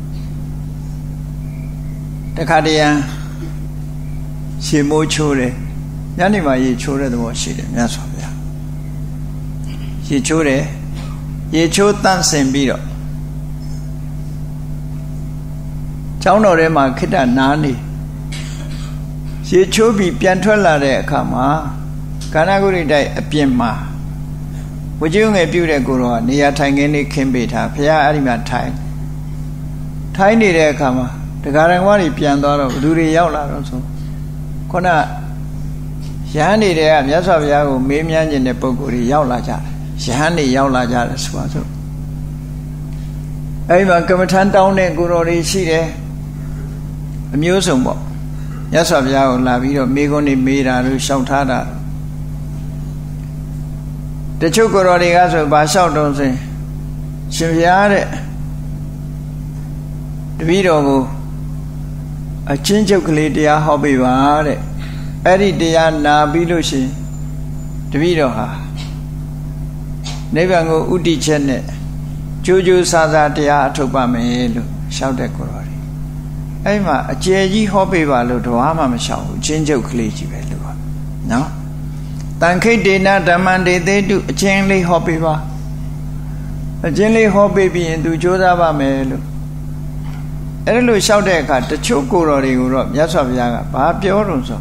တခါတည်းရန်ရေမိုးချိုးတယ်ညနေမှာရေချိုးတဲ့သဘောရှိတယ်မြတ်စွာဘုရားရေချိုးတယ်ရေချိုးတန့်စင်ပြီးတော့ကျောင်းတော်ထဲမှာခိတ္တနားနေရေချိုးပြီးပြန်ထွက်လာတဲ့အခါမှာခန္ဓာကိုယ်တွေတိုက်အပြင်မှာဝိကျွငယ်ပြုတဲ့ကိုယ်တော်ကနေရာထိုင်ခင်းလေးခင်းပေးထားဘုရားအဲ့ဒီမှာထိုင်ထိုင်နေတဲ့အခါမှာတရားတော်တွေပြန်သွားတော့ဘယ်သူတွေရောက်လာတော့ဆိုခုနရဟန်းတွေကမြတ်စွာဘုရားကိုမေးမြန်းခြင်းတဲ့ပုဂ္ဂိုလ်တွေရောက်လာကြတယ်ရဟန်းတွေရောက်လာကြတယ်ဆိုပါစို့အဲ့ဒီမှာကမ္မထမ်းတောင်းတဲ့ကိုယ်တော်တွေရှိတယ်အမျိုးစုံပေါ့မြတ်စွာဘုရားကိုလာပြီးတော့မေးခွန်းတွေမေးတာလို့ရှောက်ထားတာတချို့ကိုယ်တော်တွေကဆိုဘာလျှောက်တုံးဆိုရှင်ဘုရားတဲ့တပည့်တော်ကိုအချင်းချုပ်ကလေးတရားဟောပေးပါတဲ့အဲ့ဒီတရားနာပြီးလို့ရှိရင်တပည့်တော်ဟာနိဗ္ဗာန်ကိုဥတည်ချက်နဲ့ကြိုးကြိုးစားစားတရားအထုတ်ပါမယ်လို့လျှောက်တဲ့ကိုယ်တော်တွေအဲ့မှာအကျယ်ကြီးဟောပေးပါလို့တဝါမှမလျှောက်ဘူးအချင်းချုပ်ကလေးကြီးပဲလို့ပါနော်တန်ခိတ်ဒေနဓမ္မံဒေသေတုအချင်းလေးဟောပေးပါအချင်းလေးဟောပေးပြီးရင်သူကြိုးစားပါမယ်လို့အဲ့ဒါလို့လျှောက်တဲ့အခါတချို့ကိုယ်တော်တွေကိုတော့မြတ်စွာဘုရားကဘာပြောတော့ဆို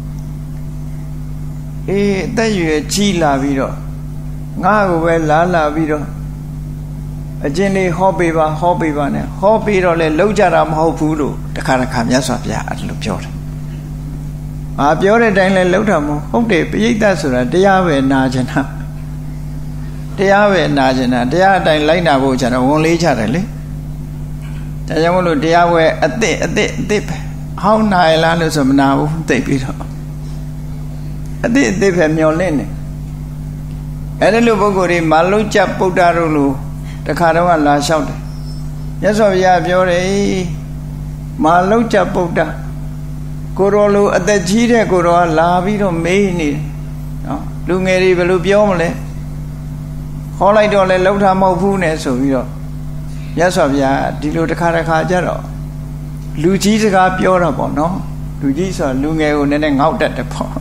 အေးအသက်ရွယ်ကြီးလာပြီးတော့ငါ့ကိုပဲလာလာပြီးတော့အကျဉ်းလေးဟောပေးပါဟောပေးပါနဲ့ဟောပေးတော့လဲလောက်ကြတာမဟုတ်ဘူးလို့တခါတခါမြတ်စွာဘုရားအဲ့လိုပြောတယ်။အာပြောတဲ့အတိုင်းလဲလောက်တာမဟုတ်တယ်ပိဋကဆိုတာတရားပဲနာကျင်တာတရားပဲနာကျင်တာတရားအတိုင်းလိုက်နာဖို့ကျတော့ဝန်လေးချတယ်လေ။ဒါကြောင့်မလို့တရားဝဲအသစ်အသစ်အသစ်ပဲဟောင်းနာရလားလို့ဆိုမနာဘူးသိပြီးတော့အသစ်အသစ်ပဲမျောလင့်နေအဲ့ဒါလိုပုဂ္ဂိုလ်တွေမလုံးကြပုဒ္ဒါတို့လိုတခါတော့လာလျှောက်တယ်မြတ်စွာဘုရားပြောတယ်မလုံးကြပုဒ္ဒါကိုတော်လိုအသက်ကြီးတဲ့ကိုတော်ကလာပြီးတော့မေးနေတယ်နော်လူငယ်တွေဘယ်လိုပြောမလဲဟောလိုက်တော့လဲလှုပ်တာမဟုတ်ဘူးနဲ့ဆိုပြီးတော့မြတ်စွာဘုရားဒီလိုတစ်ခါတစ်ခါကြတော့လူကြီးစကားပြောတာပေါ့နော်လူကြီးဆိုလူငယ်ကိုနည်းနည်းငေါက်တတ်တယ်ပေါ့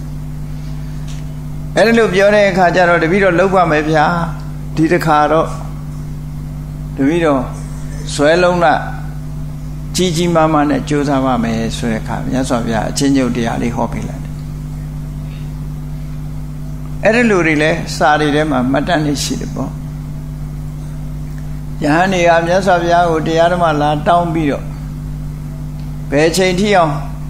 အဲ့ဒါလို့ပြောတဲ့အခါကျတော့တပည့်တော်လှုပ်ပါမယ်ဗျာဒီတစ်ခါတော့တပည့်တော်ဆွဲလုံးလားကြီးကြီးမားမားနဲ့ကြိုးစားပါမယ်ဆိုတဲ့အခါမြတ်စွာဘုရားအချင်းချင်းတရားလေးဟောပေးလိုက်တယ်အဲ့ဒါလူတွေလည်းစာတွေထဲမှာမှတ်တမ်းနေရှိတယ်ပေါ့ယဟန်တွေကမြတ်စွာဘုရားကိုတရားဓမ္မလာတောင်းပြီးတော့ဘယ်ချိန်ထိအောင်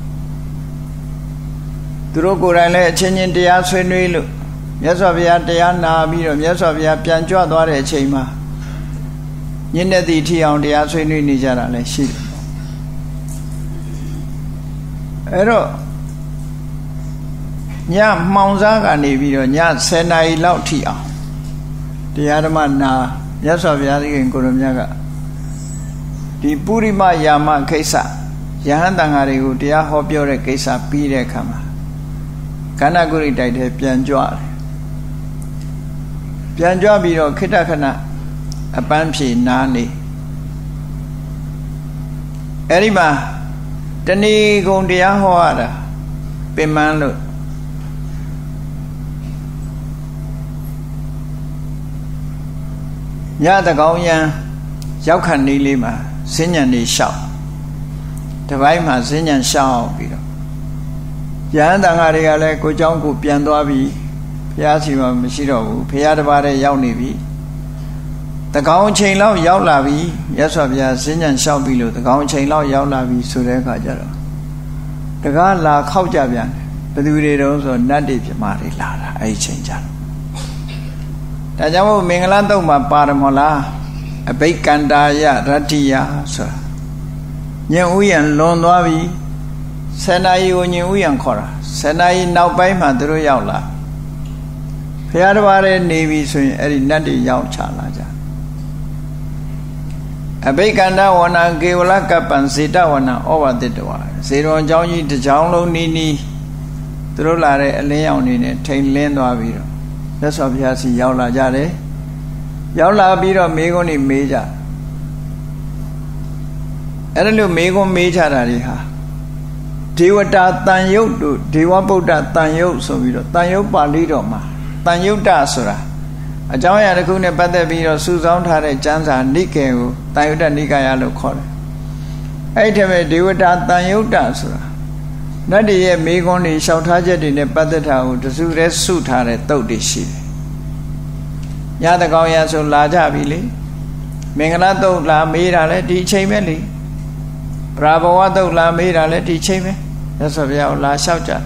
သူတို့ကိုယ်တိုင်လည်းအချင်းချင်းတရားဆွေးနွေးလို့မြတ်စွာဘုရားတရားနာပြီးတော့မြတ်စွာဘုရားပြန်ကြွသွားတဲ့အချိန်မှာညနေသည့်ထိအောင်တရားဆွေးနွေးနေကြတာလည်းရှိတယ်အဲ့တော့ညမှောင်စားကနေပြီးတော့ညဆယ်နာရီလောက်ထိအောင်တရားဓမ္မနာမြတ်စွာဘုရားရှင်ကိုရမြတ်ကဒီပုရိမယာမကိစ္စယဟန်တန်ဃာတွေကိုတရားဟောပြောတဲ့ကိစ္စပြီးတဲ့အခါမှာခန္ဓာကိုယ်တိုက်တဲ့ပြန်ကြွတယ်ပြန်ကြွပြီးတော့ခိတ္တခဏအပန်းဖြေနားနေအဲ့ဒီမှာတဏီကုံတရားဟောရတာပင်မလို့ညတကောင်းရန်ရောက်ခဏလေးလေးမှာစဉ္ညာနေလျှောက်တပိုင်းမှာစဉ္ညာလျှောက်ပြီးတော့ယဟန်တန်ဃာတွေကလည်းကိုเจ้าကိုပြန်သွားပြီးဘုရားရှိမှမရှိတော့ဘူးဘုရားတစ်ပါးတည်းရောက်နေပြီတကောင်းချိန်လောက်ရောက်လာပြီမြတ်စွာဘုရားစဉ္ညာလျှောက်ပြီးလို့တကောင်းချိန်လောက်ရောက်လာပြီဆိုတဲ့အခါကျတော့တကားလာခောက်ကြပြန်တယ်ဘယ်သူတွေတုံးဆိုနတ်တွေပြမတွေလာတာအဲ့ဒီချိန်ကြတော့ဒါကြောင့်မို့မင်္ဂလာတုံးမှာပါရမောလားအဘိက္ကန္တာယရတ္တိယဆိုတာညံဥယံလွန်သွားပြီဆယ်နာရီကိုညင်ဥယံခေါ်တာဆယ်နာရီနောက်ပိုင်းမှာသူတို့ရောက်လာဘုရားတစ်ပါးရဲ့နေပြီဆိုရင်အဲ့ဒီနတ်တွေရောက်ချလာကြအဘိကန္တဝနံကေဝလကပ္ပံဇေတဝနံဩဝတိတဝါဇေတော်အကြောင်းကြီးတစ်ကြောင်းလုံးနီးနီးသူတို့လာတဲ့အလင်းရောင်နေနဲ့ထိန်လင်းသွားပြီးတော့မြတ်စွာဘုရားစီရောက်လာကြတယ်ရောက်လာပြီးတော့မေးခွန်းတွေမေးကြအဲ့ဒါလို့မေးခွန်းမေးကြတာတွေဟာဒေဝတာတန်ယုတ်တို့ဒေဝဗုဒ္ဓတန်ယုတ်ဆိုပြီးတော့တန်ယုတ်ပါဠိတော်မှာတန်ယုတ်တဆိုတာအကြောင်းအရာတစ်ခုနဲ့ပတ်သက်ပြီးတော့စုဆောင်းထားတဲ့ကျမ်းစာနိကေကိုတန်ယုတ်တနိကာယလို့ခေါ်တယ်အဲ့ဒီထဲမှာဒေဝတာတန်ယုတ်တဆိုတာနတ်တွေရဲ့မေးခွန်းတွေလျှောက်ထားချက်တွေနဲ့ပတ်သက်တာကိုတစုတည်းစုထားတဲ့တုတ်တွေရှိတယ်ညတကောင်ရဆိုလာကြပြီလေမင်္ဂလာတုတ်လာမေးတာလဲဒီအချိန်ပဲလေဗရာဘဝတုတ်လာမေးတာလဲဒီအချိန်ပဲရသော်ဘုရားကိုလာလျှောက်ကြ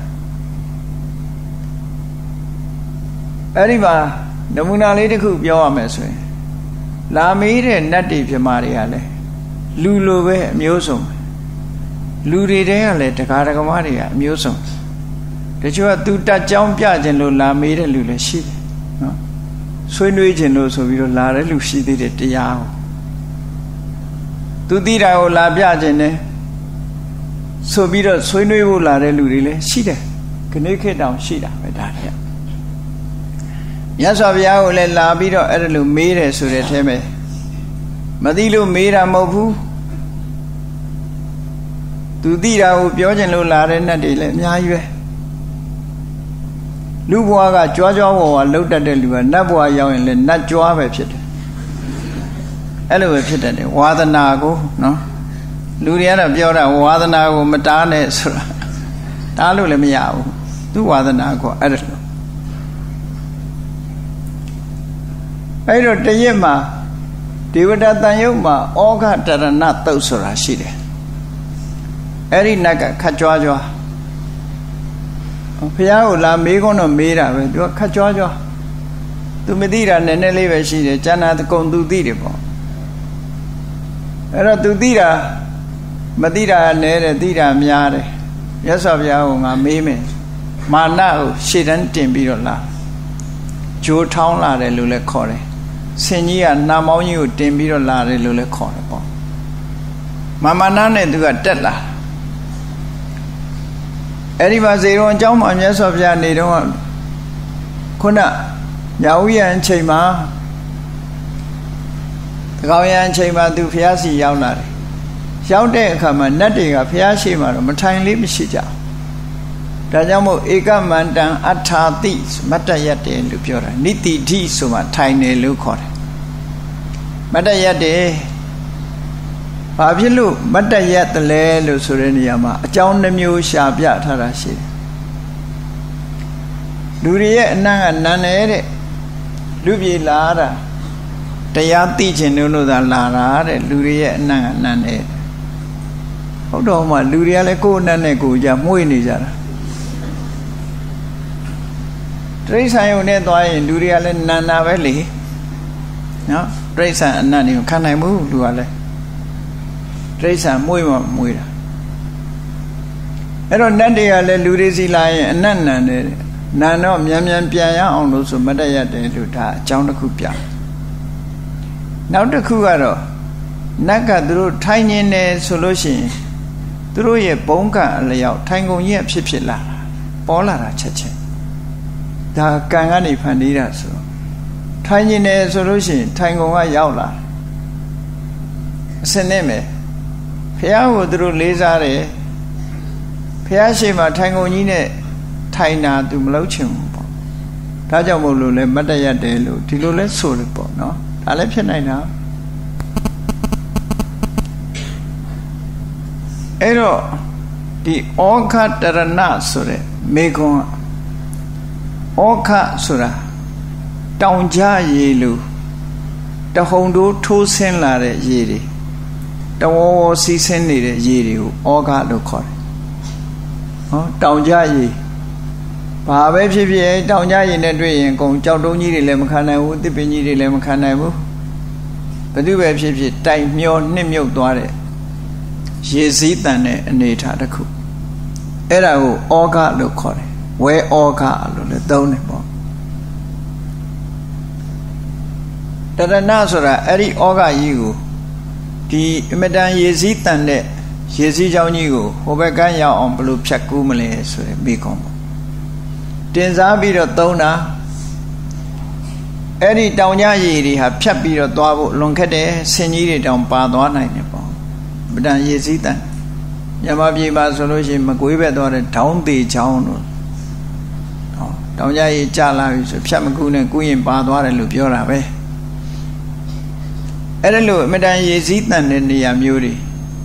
အဲ့ဒီမှာနမူနာလေးတစ်ခုပြောရမယ်ဆိုရင်လာမေးတဲ့နတ်တွေပြမာတွေကလည်းလူလိုပဲအမျိုးစုံလူတွေတဲကလည်းတကားတကမတွေကအမျိုးစုံတချို့ကသူတက်ကြောင်းပြခြင်းလို့လာမေးတဲ့လူလည်းရှိတယ်နော်ဆွေးနွေးခြင်းလို့ဆိုပြီးတော့လာတဲ့လူရှိသေးတယ်တရားကိုသူသိတာကိုလာပြခြင်းနဲ့ဆိုပြီးတော့ဆွေးနွေးဖို့လာတဲ့လူတွေလည်းရှိတယ်ခဏခေတ်တောင်ရှိတာပဲဒါတည်းမြတ်စွာဘုရားကိုလည်းလာပြီးတော့အဲ့ဒါလိုမေးတယ်ဆိုတဲ့အဲထဲမှာမသိလို့မေးတာမဟုတ်ဘူးသူသိတာကိုပြောခြင်းလို့လာတဲ့နတ်တွေလည်းအများကြီးပဲလူဘဝကကြွားကြွားဝဝလှုပ်တတ်တဲ့လူကနတ်ဘဝရောက်ရင်လည်းနတ်ကြွားပဲဖြစ်တယ်အဲ့လိုပဲဖြစ်တတ်တယ်ဝါသနာကိုနော်လူတွေကတော့ပြောတာဝါသနာကိုမတားနဲ့ဆိုတာတားလို့လည်းမရဘူးသူဝါသနာကိုအဲ့ဒါလို့အဲ့တော့တရက်မှာဒေဝတာတန်ယုတ်မှာဩဃတရဏတုတ်ဆိုတာရှိတယ်အဲ့ဒီနတ်ကခတ်ကြွားကြွားဘုရားကိုလာမေးခွန်းတော့မေးတာပဲသူကခတ်ကြွားကြွားသူမသိတာနည်းနည်းလေးပဲရှိတယ်ကျန်တာအကုန်သူသိတယ်ပေါ့အဲ့တော့သူသိတာမသိတာနည်းတယ်သိတာများတယ်မြတ်စွာဘုရားကငါမေးမယ်မာနကိုရှေ့တန်းတင်ပြီးတော့လာဂျိုးထောင်းလာတယ်လို့လည်းခေါ်တယ်ဆင်ကြီးကနှာမောင်းကြီးကိုတင်ပြီးတော့လာတယ်လို့လည်းခေါ်တယ်ပေါ့မာမနာနဲ့သူကတက်လာအဲ့ဒီမှာဇေရုံအကြောင်းမှာမြတ်စွာဘုရားနေတော့ခုနညာဥယျာဉ်အချိန်မှာတကောင်ရံအချိန်မှာသူဘုရားစီရောက်လာတယ်ရောက်တဲ့အခါမှာနတ်တွေကဘုရားရှိမှတော့မထိုင်လေးမရှိကြဘူးဒါကြောင့်မို့ဧကမန္တံအထာတိမတ္တယတ်တယ်လို့ပြောတာနိတိဓိဆိုမှထိုင်တယ်လို့ခေါ်တယ်မတ္တယတ်တယ်ဘာဖြစ်လို့မတ္တယတ်တယ်လဲလို့ဆိုတဲ့နေရာမှာအကြောင်းနှမျိုးရှာပြထားတာရှိတယ်လူတွေရဲ့အနံ့ကနန်းနေတဲ့လူပြေလာတာတရားသိခြင်းလို့သာလာတာတဲ့လူတွေရဲ့အနံ့ကနန်းနေဟုတ်တော့မှလူတွေကလည်းကိုယ်အနံ့နဲ့ကိုယ်ကြမှုေးနေကြတာတိရစ္ဆာန်ယုံနဲ့သွားရင်လူတွေကလည်းနန္နာပဲလေနော်တိရစ္ဆာန်အနတ်တွေကိုခံနိုင်ဘူးလူကလည်းတိရစ္ဆာန်မှုေးမှမှုေးတာအဲ့တော့နတ်တွေကလည်းလူတွေစီလာရင်အနတ်နန်တယ်နန်တော့မြန်မြန်ပြန်ရအောင်လို့ဆိုမတတ်ရတယ်လို့ဒါအကြောင်းတစ်ခုပြနောက်တစ်ခုကတော့နတ်ကသူတို့ထိုင်နေတယ်ဆိုလို့ရှိရင်သူတို့ရဲ့ဘုံကအလျောက်ထိုင်ကုန်ကြီးဖြစ်ဖြစ်လာတာပေါ်လာတာချက်ချင်းဒါကံကနေဖန်တီးတာဆိုထိုင်နေတယ်ဆိုလို့ရှိရင်ထိုင်ကုန်ကရောက်လာအစနဲ့မယ်ဖះကိုသူတို့လေးစားတယ်ဖះရှိမှထိုင်ကုန်ကြီးနဲ့ထိုင်တာသူမလုပ်ချင်ဘူးပေါ့ဒါကြောင့်မို့လို့လဲမတတ်ရတယ်လို့ဒီလိုလဲဆိုတယ်ပေါ့နော်ဒါလည်းဖြစ်နိုင်တာအဲ့တော့ဒီဩဃတရဏဆိုတဲ့မေခွန်းဩဃဆိုတာတောင်ကြရေလို့တဟုန်တိုးထိုးဆင်းလာတဲ့ရေတွေတဝဝစီးဆင်းနေတဲ့ရေတွေကိုဩဃလို့ခေါ်တယ်ဟောတောင်ကြရေဘာပဲဖြစ်ဖြစ်တောင်ကြရေနဲ့တွေ့ရင်အကုန်ကြောက်တုံးကြီးတွေလည်းမခံနိုင်ဘူးတစ်ပင်ကြီးတွေလည်းမခံနိုင်ဘူးဘယ်သူပဲဖြစ်ဖြစ်တိုင်မျောနှစ်မြုပ်သွားတဲ့ရေစည်းတန်တဲ့အနေထားတစ်ခုအဲ့ဒါကိုဩဃလို့ခေါ်တယ်ဝဲဩဃလို့လည်းသုံးတယ်ပေါ့တရဏဆိုတာအဲ့ဒီဩဃကြီးကိုဒီအမတန်ရေစည်းတန်တဲ့ရေစည်းချောင်းကြီးကိုဟိုဘက်ကန်းရောက်အောင်ဘယ်လိုဖြတ်ကူးမလဲဆိုရယ်မိကုံပေါ့တင်စားပြီးတော့သုံးတာအဲ့ဒီတောင်ကြရည်တွေဟာဖြတ်ပြီးတော့သွားဖို့လွန်ခက်တယ်ဆင်ကြီးတွေတောင်ပါသွားနိုင်တယ်ပေါ့အမတန်ရေစည်းတန်ညမပြေပါဆိုလို့ရှိရင်မကွေးဘက်သွားတဲ့ဒေါင်းသေးချောင်းတို့ဟောတောင်ကြရည်ကြလာပြီဆိုဖြတ်မကူးနဲ့ကူးရင်ပါသွားတယ်လို့ပြောတာပဲအဲ့ဒါလို့အမတန်ရေစည်းတန်တဲ့နေရာမျိုးတွေ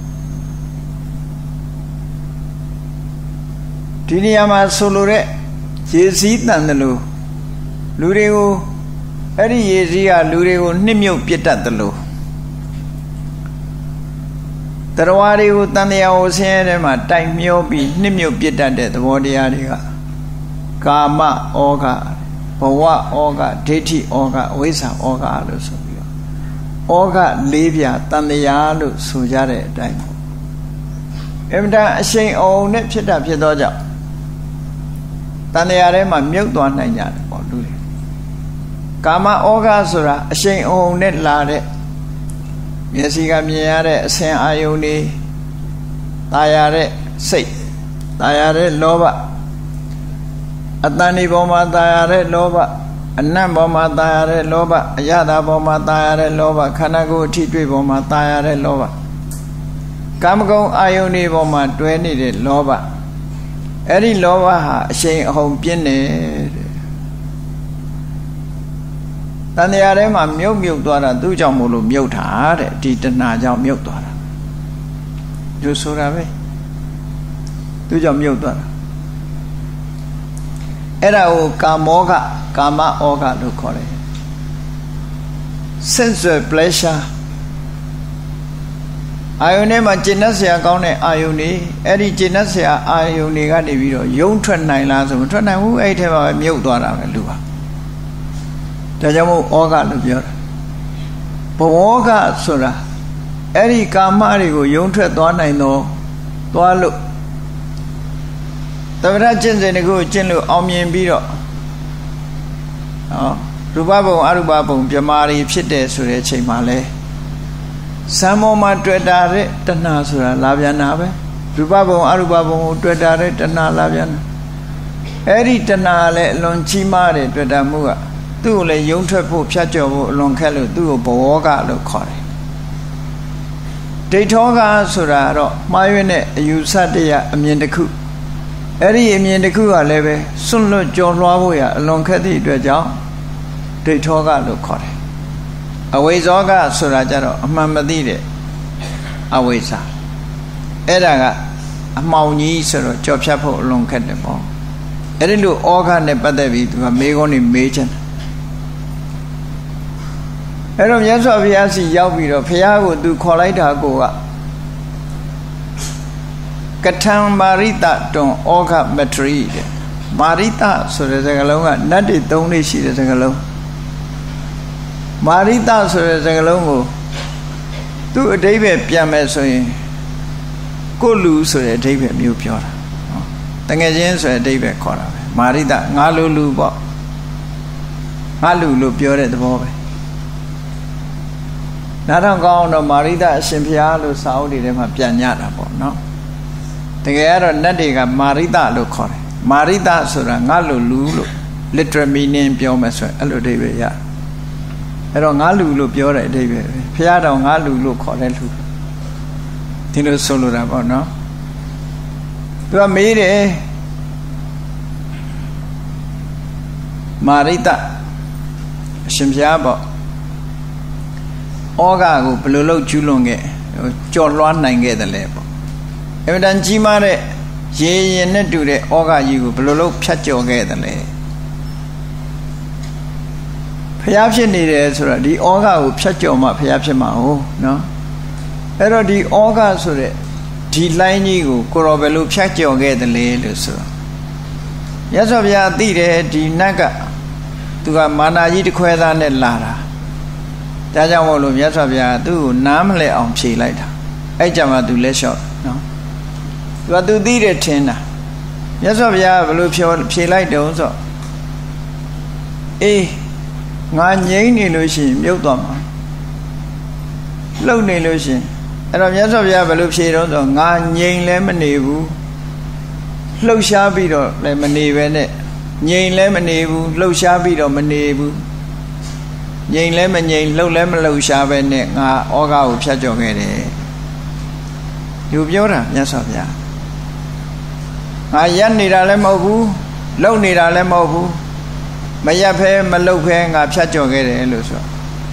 ဒီနေရာမှာဆိုလိုတဲ့ရေစည်းတန်တယ်လို့လူတွေကိုအဲ့ဒီရေစည်းကလူတွေကိုနှစ်မြုပ်ပြစ်တတ်တယ်လို့တရားတွေကိုတန်တရားကိုဆင်းရဲတဲ့မှာတိုင်မျောပြီးနှစ်မြုပ်ပြစ်တတ်တဲ့သဘောတရားတွေကကာမဩဃဘဝဩဃဒိဋ္ဌိဩဃအဝိဇ္ဇာဩဃလို့ဆိုပြီးတော့ဩဃလေးပြတန်တရားလို့ဆိုကြတဲ့အတိုင်းပေါ့အမှန်တန်အရှိန်အုံနဲ့ဖြစ်တာဖြစ်သောကြောင့်တန်တရားထဲမှာမြုပ်သွားနိုင်ကြတယ်ပေါ့လူတွေကာမဩဃဆိုတာအရှိန်အုံနဲ့လာတဲ့မျက်စိကမြင်ရတဲ့အဆင်အာယုန်တွေตายရတဲ့စိတ်ตายရတဲ့လောဘအတန်ဒီပေါ်မှာตายရတဲ့လောဘအနတ်ပေါ်မှာตายရတဲ့လောဘအယတာပေါ်မှာตายရတဲ့လောဘခန္ဓာကိုယ်အထိတွေ့ပေါ်မှာตายရတဲ့လောဘကာမဂုဏ်အာယုန်တွေပေါ်မှာတွဲနေတဲ့လောဘအဲ့ဒီလောဘဟာအရှိန်အဟုန်ပြင်းနေတယ်တန်တရားထဲမှာမြုပ်မြုပ်သွားတာသူ့ကြောင့်မို့လို့မြုပ်တာတဲ့ဒီတဏှာကြောင့်မြုပ်သွားတာသူဆိုတာပဲသူ့ကြောင့်မြုပ်သွားတာအဲ့ဒါကိုကာမောဃကာမဩဃလို့ခေါ်တယ် sensual pleasure အာယုန်ထဲမှာကျင့်တတ်စရာကောင်းတဲ့အာယုန်တွေအဲ့ဒီကျင့်တတ်စရာအာယုန်တွေကနေပြီးတော့ယုံထွက်နိုင်လားဆိုမထွက်နိုင်ဘူးအဲ့ဒီထဲမှာမြုပ်သွားတာပဲလူပါဒါကြောင့်မို့ဩဃလို့ပြောတာဘဝဩဃဆိုတာအဲ့ဒီကာမတွေကိုယုံထွက်သွားနိုင်တော့သွားလို့တဗ္ဗရကျင့်စဉ်တွေကိုကျင့်လို့အောင်မြင်ပြီးတော့ဟောရူပဘုံအရူပဘုံပြမာတွေဖြစ်တယ်ဆိုတဲ့အချိန်မှာလဲဇံမောမှာတွေ့တာတဲ့တဏှာဆိုတာလာပြန်တာပဲရူပဘုံအရူပဘုံကိုတွေ့တာတဲ့တဏှာလာပြန်တာအဲ့ဒီတဏှာလည်းအလွန်ကြီးမားတဲ့တွေ့တာမှုကသူ့ကိုလည်းယုံထွက်ဖို့ဖြတ်ကျော်ဖို့အလွန်ခက်လို့သူ့ကိုဘဝကလို့ခေါ်တယ်ဒိဋ္ဌောကဆိုတာတော့မှားရွံ့တဲ့အယူဆတရားအမြင်တစ်ခုအဲ့ဒီအမြင်တစ်ခုကလည်းပဲစွန့်လွတ်ကျော်လွှားဖို့ရအလွန်ခက်သည့်အတွက်ကြောင့်ဒိဋ္ဌောကလို့ခေါ်တယ်အဝိဇ္ဇောကဆိုတာကြတော့အမှန်မသိတဲ့အဝိဇ္ဇာအဲ့ဒါကအမှောင်ကြီးဆိုတော့ကြော်ဖြတ်ဖို့အလွန်ခက်တယ်ပေါ့အဲ့ဒီလိုဩဃနဲ့ပတ်သက်ပြီးသူကမေးခွန်းတွေမေးချင်တယ်အဲ့တော့မြတ်စွာဘုရားစီရောက်ပြီးတော့ဘုရားကိုသူခေါ်လိုက်တာကိုကကထံမာရိတတွန်ဩဃမတရီတဲ့မာရိတဆိုတဲ့စကားလုံးကနတ်တွေသုံးလေးရှိတဲ့စကားလုံးမာရိတဆိုတဲ့စကားလုံးကိုသူ့အဓိပ္ပာယ်ပြန်မယ်ဆိုရင်ကိုလူဆိုတဲ့အဓိပ္ပာယ်မျိုးပြောတာနော်တကယ်ချင်းဆိုတဲ့အဓိပ္ပာယ်ခေါ်တာပဲမာရိတငါလူလူပေါ့ငါလူလို့ပြောတဲ့သဘောပဲနားထောင်ကောင်းတော့မာရိတအရှင်ဘုရားလို့စာအုပ်တွေထဲမှာပြန်ညတာပေါ့နော်တကယ်ကတော့နတ်တွေကမာရိတလို့ခေါ်တယ်မာရိတဆိုတာငါလူလူလို့ literal meaning ပြောမယ်ဆိုရင်အဲ့လိုအဓိပ္ပာယ်ရအဲ့တော့ငါလူလို့ပြောတဲ့အဓိပ္ပာယ်ပဲဘုရားတော်ငါလူလို့ခေါ်တဲ့လူဒီလိုဆိုလိုတာပေါ့နော်သူကမေးတယ်မာရိတအရှင်ဘုရားပေါ့ဩဃကိုဘယ်လိုလုပ်ကျူးလွန်ခဲ့ကြော်လွှားနိုင်ခဲ့တယ်လဲပေါ့အမှန်တန်ကြီးမားတဲ့ရေရင်နဲ့တူတဲ့ဩဃကြီးကိုဘယ်လိုလုပ်ဖြတ်ကျော်ခဲ့တယ်လဲဖျားဖြစ်နေတယ်ဆိုတော့ဒီဩဃကိုဖြတ်ကျော်မှဖျားဖြစ်မှာဟုတ်နော်အဲ့တော့ဒီဩဃဆိုတဲ့ဒီလိုင်းကြီးကိုကိုရောဘယ်လိုဖြတ်ကျော်ခဲ့တယ်လဲလို့ဆိုတော့ရသော်ဗျာသိတယ်ဒီနတ်ကသူကမာနာကြီးတစ်ခွဲသားနဲ့လာတာဒါကြောင့်မို့လို့မြတ်စွာဘုရားသူ့ကိုနားမလဲအောင်ဖြေလိုက်တာအဲ့ကြမှာသူလက်လျှော့နော်သူကသူသိတယ်ထင်တာမြတ်စွာဘုရားဘယ်လိုဖြေဖြေလိုက်တုံးဆိုအေးငါငြိမ့်နေလို့ရှိရင်မြုပ်သွားမှာလှုပ်နေလို့ရှိရင်အဲ့တော့မြတ်စွာဘုရားဘယ်လိုဖြေတော့ဆိုငါငြိမ့်လည်းမနေဘူးလှုပ်ရှားပြီးတော့လည်းမနေပဲနဲ့ငြိမ်လည်းမနေဘူးလှုပ်ရှားပြီးတော့မနေဘူးငြိမ်လည်းမငြိမ်လှုပ်လည်းမလှုပ်ရှားပဲနဲ့ငါဩဃကိုဖြတ်ကျော်ခဲ့တယ်သူပြောတာမြတ်စွာဘုရားငါရပ်နေတာလည်းမဟုတ်ဘူးလှုပ်နေတာလည်းမဟုတ်ဘူးမရပ်ဖဲမလှုပ်ဖဲငါဖြတ်ကျော်ခဲ့တယ်လို့ဆို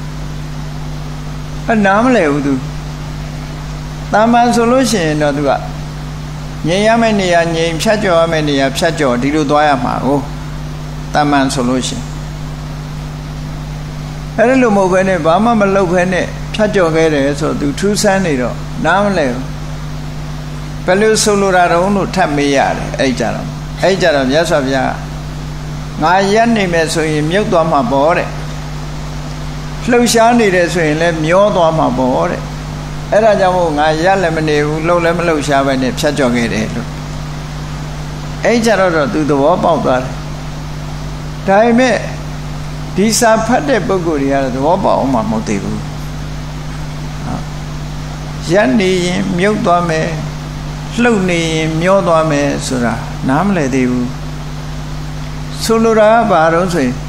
အနားမလဲဘူးသူတာမန်ဆိုလို့ရှိရင်တော့သူကငြိမ်ရမယ့်နေရာငြိမ်ဖြတ်ကျော်ရမယ့်နေရာဖြတ်ကျော်ဒီလိုသွားရမှာကိုတာမန်ဆိုလို့ရှိရင်အဲ့ဒါလိုမဟုတ်ဘဲနဲ့ဘာမှမလုပ်ဘဲနဲ့ဖြတ်ကျော်ခဲ့တယ်ဆိုသူထူးဆန်းနေတော့နားမလဲဘူးဘယ်လိုဆိုလိုတာတုံးလို့ထပ်မေးရတယ်အဲ့ကြတော့အဲ့ကြတော့မြတ်စွာဘုရားငါရက်နေမယ်ဆိုရင်မြုပ်သွားမှာပေါ့တဲ့လှုပ်ရှားနေတယ်ဆိုရင်လည်းမျောသွားမှာပေါ့တဲ့အဲ့ဒါကြောင့်မို့ငါရက်လည်းမနေဘူးလှုပ်လည်းမလှုပ်ရှားပဲနဲ့ဖြတ်ကျော်ခဲ့တယ်လို့အဲ့ကြတော့သူသဘောပေါက်သွားတယ်ဒါပေမဲ့ဒီစာဖတ်တဲ့ပုဂ္ဂိုလ်တွေကတော့သဘောပေါက်အောင်မှမဟုတ်သေးဘူးရက်နေရင်မြုပ်သွားမယ်လှုပ်နေရင်မျောသွားမယ်ဆိုတာနားမလည်သေးဘူးဆိုလိုတာကဘာလို့ဆိုရင်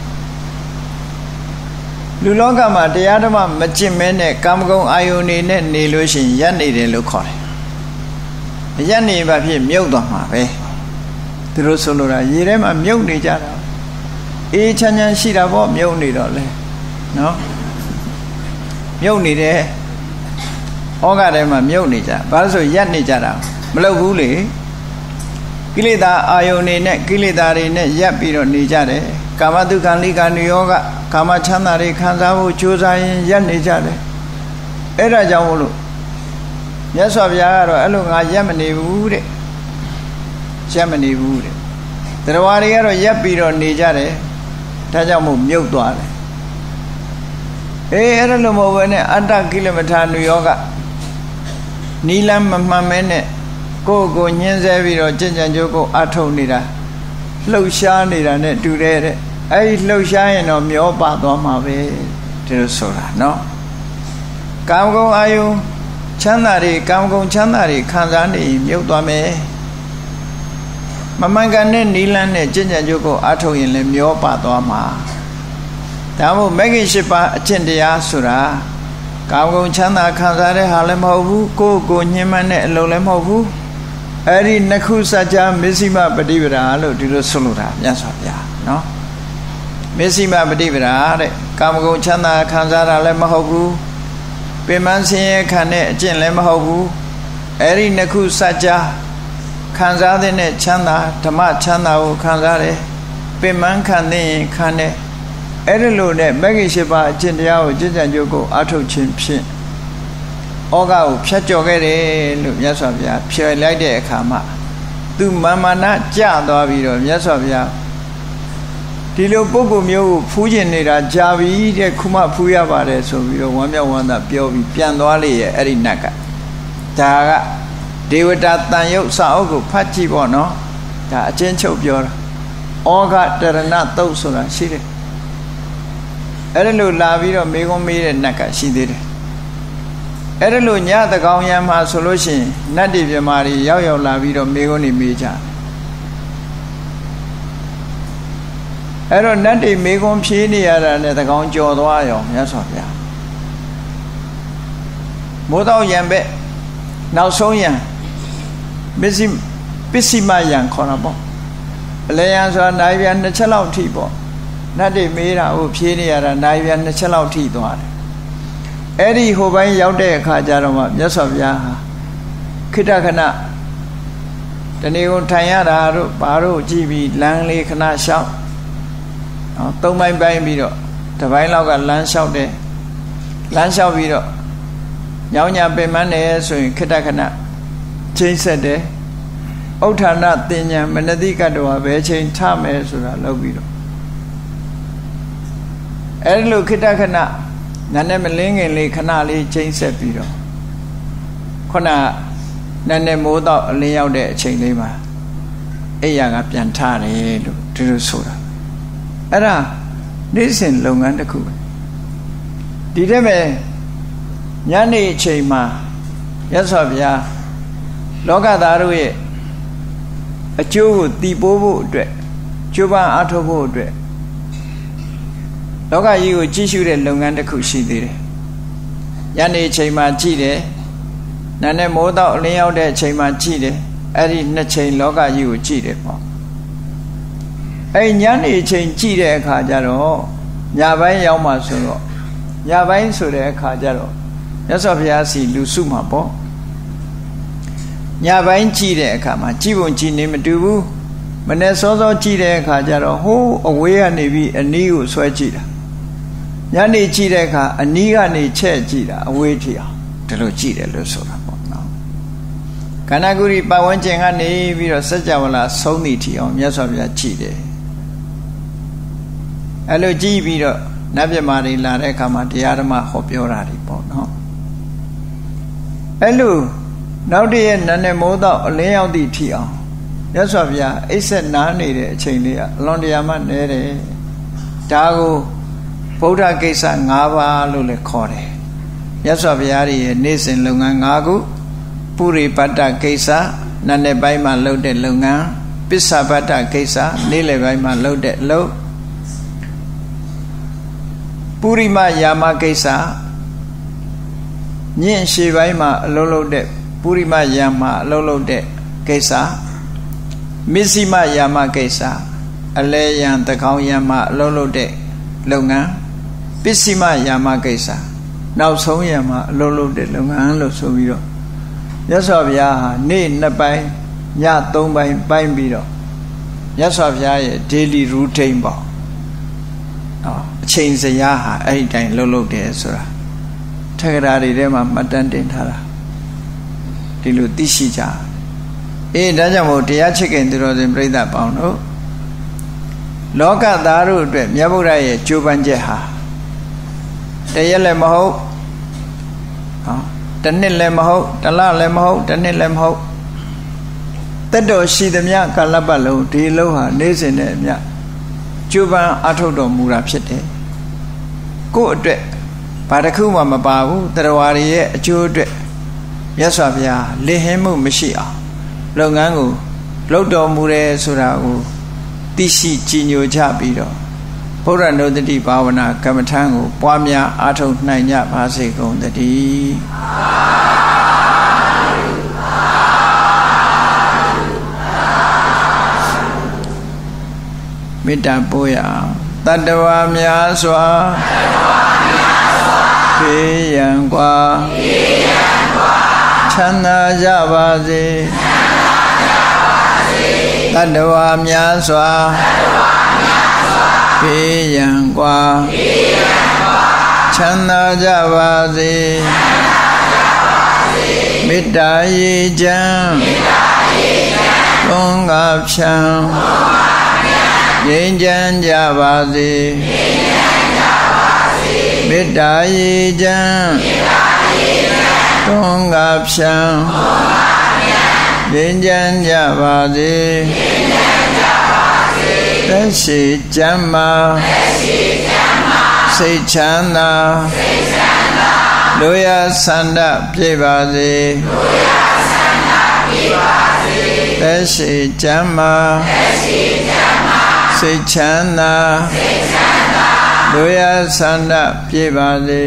လူလောကမှာတရားဓမ္မမကျင့်မဲနဲ့ကာမဂုဏ်အာယုန်နေနဲ့နေလို့ရှိရင်ရက်နေတယ်လို့ခေါ်တယ်ရက်နေပါဖြစ်မြုပ်သွားမှာပဲသူတို့ဆိုလိုတာရေထဲမှာမြုပ်နေကြတာအေးချမ်းချမ်းရှိတာပေါ့မြုပ်နေတော့လေနော်မြုပ်နေတယ်ဩဃထဲမှာမြုပ်နေကြဘာလို့ဆိုရက်နေကြတာမလုပ်ဘူးလေကိလေသာအာယုန်နေနဲ့ကိလေသာတွေနဲ့ရက်ပြီးတော့နေကြတယ်ကာမတုခံလိကာနိယောကကာမချမ်းသာတွေခံစားဖို့ကြိုးစားရင်ရက်နေကြတယ်အဲ့ဒါကြောင့်မို့လို့မြတ်စွာဘုရားကတော့အဲ့လိုငါရက်မနေဘူးတဲ့ရက်မနေဘူးတဲ့တရားတွေကတော့ရက်ပြီးတော့နေကြတယ်ဒါကြောင့်မို့မြုပ်သွားတယ်အေးအဲ့ဒါလိုမဟုတ်ဘဲနဲ့အတ္တကိလမထာနုယောကနီလမ်းမမှန်မဲနဲ့ကိုယ့်ကိုညှင်းဆဲပြီးတော့ကြင်ကြံကြိုးကိုအထုတ်နေတာလှုပ်ရှားနေတာနဲ့တူတယ်တဲ့အဲ့ဒီလှုပ်ရှားရင်တော့မျောပါသွားမှာပဲဒီလိုဆိုတာနော်ကာမဂုဏ်အာယုချမ်းသာတွေကာမဂုဏ်ချမ်းသာတွေခံစားနေမြုပ်သွားမယ်မမှန်ကန်တဲ့နီလန်းနဲ့ကြင်ကြံကြိုးကိုအထုတ်ရင်လည်းမျောပါသွားမှာဒါမို့မဂ္ဂင်၈ပါးအကျင့်တရားဆိုတာကာမဂုဏ်ချမ်းသာခံစားတဲ့ဟာလည်းမဟုတ်ဘူးကိုယ့်ကိုညှဉ်းမှန်းတဲ့အလုပ်လည်းမဟုတ်ဘူးအဲ့ဒီနှစ်ခုစัจ जा မစ္စည်းမပฏิပဒါလို့ဒီလိုဆိုလိုတာမြတ်စွာဘုရားနော်မစ္စည်းမပฏิပဒါတဲ့ကာမဂုဏ်ချမ်းသာခံစားတာလည်းမဟုတ်ဘူးပင်မဆင်းရဲခံတဲ့အကျင့်လည်းမဟုတ်ဘူးအဲ့ဒီနှစ်ခုစัจ जा ခံစားတဲ့ချမ်းသာဓမ္မချမ်းသာကိုခံစားတယ်ပင်မခံတဲ့ရင်ခံတယ်အဲ့ဒီလိုနဲ့မဂ္ဂင်၈ပါးအကျင့်တရားကိုကြင်ကြံကြိုးကိုအထုတ်ခြင်းဖြင့်ဩဃကိုဖြတ်ကျော်ခဲ့တယ်လို့မြတ်စွာဘုရားဖြေလိုက်တဲ့အခါမှာသူမာမာနကြသွားပြီးတော့မြတ်စွာဘုရားဒီလိုပုဂ္ဂိုလ်မျိုးကိုဖူးကျင်နေတာကြာပြီတဲ့ခုမှဖူးရပါတယ်ဆိုပြီးတော့ဝမ်းမြောက်ဝမ်းသာပြောပြီးပြန်သွားလေရဲ့အဲ့ဒီနတ်ကဒါကဒေဝတာတန်ရုပ်စာအုပ်ကိုဖတ်ကြည့်ပေါ့နော်ဒါအချင်းချုပ်ပြောတာဩဃတရဏသုတ်ဆိုတာရှိတယ်အဲ့ဒါလို့လာပြီးတော့မေကုံးမေးတဲ့နတ်ကရှိသေးတယ်အဲ့ဒါလို့ညတကောင်ရံမှာဆိုလို့ရှိရင်နတ်တွေပြမာတွေရောက်ရောက်လာပြီးတော့မေကုံးနေမေးကြအဲ့တော့နတ်တွေမေကုံးဖြေးနေရတာနဲ့တကောင်ကြော်သွားရောမြတ်စွာဘုရားမိုးတော့ရံပဲနောက်ဆုံးရံပစ္စည်းပစ္စည်းမရံခေါ်တာပေါ့အလျံဆိုတာနိုင်ပြန်နှစ်ချက်လောက်ထိပေါ့နတ်တွေမေးတာကိုဖြေးနေရတာနိုင်ပြန်နှစ်ချက်လောက်ထိသွားတယ်အဲ့ဒီဟိုဘက်ရောက်တဲ့အခါကျတော့မှမြတ်စွာဘုရားဟာခိတ္တခဏတဏီကိုထိုင်ရတာတို့ဘာတို့ကြည့်ပြီးလမ်းလေးခဏလျှောက်နော်သုံးပိုင်းပိုင်းပြီးတော့တစ်ပိုင်းလောက်ကလမ်းလျှောက်တယ်လမ်းလျှောက်ပြီးတော့ညောင်းညာပင်မနဲ့ဆိုရင်ခိတ္တခဏချိန်ဆက်တယ်ဥဋ္ဌာဏတင်ညာမနတိကတ္တဝဘယ်ချိန်ထမယ်ဆိုတာလုပ်ပြီးတော့အဲ့လိုခိတ္တခဏနာနဲ့မလင်းခင်လေးခဏလေးချိန်ဆက်ပြီးတော့ခုနနာနဲ့မိုးတော့အလင်းရောက်တဲ့အချိန်လေးမှာအိယာကပြန်ထားတယ်လို့ဒီလိုဆိုတာအဲ့ဒါနေ့စဉ်လုပ်ငန်းတစ်ခုပဲဒီတဲ့ပဲညနေအချိန်မှာရသော်ဗျာလောကသားတို့ရဲ့အကျိုးကိုတည်ပိုးဖို့အတွက်ကျိုးပန်းအားထုတ်ဖို့အတွက်လောကကြီးကိုကြည့်ရှုတဲ့လုပ်ငန်းတစ်ခုရှိသေးတယ်ညနေအချိန်မှာကြည့်တယ်နာနဲ့မိုးတော့အလင်းရောက်တဲ့အချိန်မှာကြည့်တယ်အဲ့ဒီနှစ်ချိန်လောကကြီးကိုကြည့်တယ်ပေါ့အဲ့ညနေအချိန်ကြည့်တဲ့အခါကျတော့ညပိုင်းရောက်မှဆိုတော့ညပိုင်းဆိုတဲ့အခါကျတော့မြတ်စွာဘုရားစီလူစုမှာပေါ့ညပိုင်းကြည့်တဲ့အခါမှာကြည့်ပုံကြည့်နေမတူဘူးမနေ့စောစောကြည့်တဲ့အခါကျတော့ဟိုးအဝေးကနေပြီးအနီးကိုဆွဲကြည့်တာညနေကြည့်တဲ့အခါအနီးကနေချက်ကြည့်တာအဝေးထိအောင်ဒီလိုကြည့်တယ်လို့ဆိုတာပေါ့နော်ခန္ဓာကိုယ်ဒီပတ်ဝန်းကျင်ကနေပြီးတော့စัจ java လာဆုံးသည့်ထိအောင်မြတ်စွာဘုရားကြည့်တယ်အဲ့လိုကြည့်ပြီးတော့နတ်မြတ်မာတွေလာတဲ့အခါမှာတရားဓမ္မဟောပြောတာတွေပေါ့နော်အဲ့လိုနောက်တည့်ရဲ့နန်းနဲ့မိုးတော့အလင်းရောက်သည့်ထိအောင်မြတ်စွာဘုရားအိပ်ဆက်နားနေတဲ့အချိန်လေးကအလွန်တရာမှနဲတယ်ဒါကိုဗုဒ္ဓကိစ္စ၅ပါးလို့လည်းခေါ်တယ်မြတ်စွာဘုရားရဲ့နေ့စဉ်လုပ်ငန်း၅ခုပုရိပတ္တကိစ္စနန်းနဲ့ပိုင်းမှာလုပ်တဲ့လုပ်ငန်းပစ္ဆပတ္တကိစ္စနေ့လယ်ပိုင်းမှာလုပ်တဲ့အလုပ်ပုရိမယာမကိစ္စညင်ရှေ့ပိုင်းမှာအလုပ်လုပ်တဲ့ပုရိမယာမအလုပ်လုပ်တဲ့ကိစ္စမစ္စည်းမယာမကိစ္စအလဲယံတကောင်းယံမအလုပ်လုပ်တဲ့လုပ်ငန်းပစ္စည်းမယာမကိစ္စနောက်ဆုံးယံမအလုပ်လုပ်တဲ့လုပ်ငန်းလို့ဆိုပြီးတော့မြတ်စွာဘုရားဟာနေ့နှစ်ပိုင်းညသုံးပိုင်းပိုင်းပြီးတော့မြတ်စွာဘုရားရဲ့ daily routine ပေါ့နော်အချိန်စရာဟာအဲ့ဒီတိုင်းလှုပ်လှုပ်တယ်ဆိုတာထက္ကရာတွေထဲမှာမှတ်တမ်းတင်ထားတာဒီလိုသိရှိကြအေးဒါကြောင့်မို့တရားချစ်ခင်သူတော်စင်ပြိဿပေါင်းတို့လောကသားတို့အတွက်မြတ်ဗုဒ္ဓရဲ့ကြိုးပမ်းချက်ဟာတရက်လည်းမဟုတ်ဟောတစ်နှစ်လည်းမဟုတ်တစ်လလည်းမဟုတ်တစ်နှစ်လည်းမဟုတ်တက်တော်ရှိသမျှကာလပတ်လုံးဒီလုံးဟာနေ့စဉ်နဲ့အမျှကျိုးပန်းအထုတ်တော်မူတာဖြစ်တယ်ကိုယ့်အတွက်ဘာတစ်ခုမှမပါဘူးတရားဝါတွေရဲ့အကျိုးအတွက်မြတ်စွာဘုရားလင်ဟင်းမှုမရှိအောင်လုပ်ငန်းကိုလုပ်တော်မူတယ်ဆိုတာကိုသိရှိကြည်ညိုကြပြီးတော့ဗုဒ္ဓနုတ္တိဘာဝနာကမ္မထံကိုပွားများအားထုတ်နိုင်ကြပါစေကုန်သတည်းမေတ္တာပို့ရအောင်တတ္တဝါများစွာဖေးရန်กว่าချမ်းသာကြပါစေတတ္တဝါများစွာဖေးရန်กว่าချမ်းသာကြပါစေမေတ္တာရေချမ်းသွန်ကားဖြံငြိမ်းချမ်းကြပါစေမေတ္တာရေချမ်းသွန်ကားဖြံငြိမ်းချမ်းကြပါစေသက်ရှိကျမ်းမာစိတ်ချမ်းသာလူရဆန္ဒပြည့်ပါစေသက်ရှိကျမ်းမာစိတ်ချမ်းသာလူရဆန္ဒပြည့်ပါစေ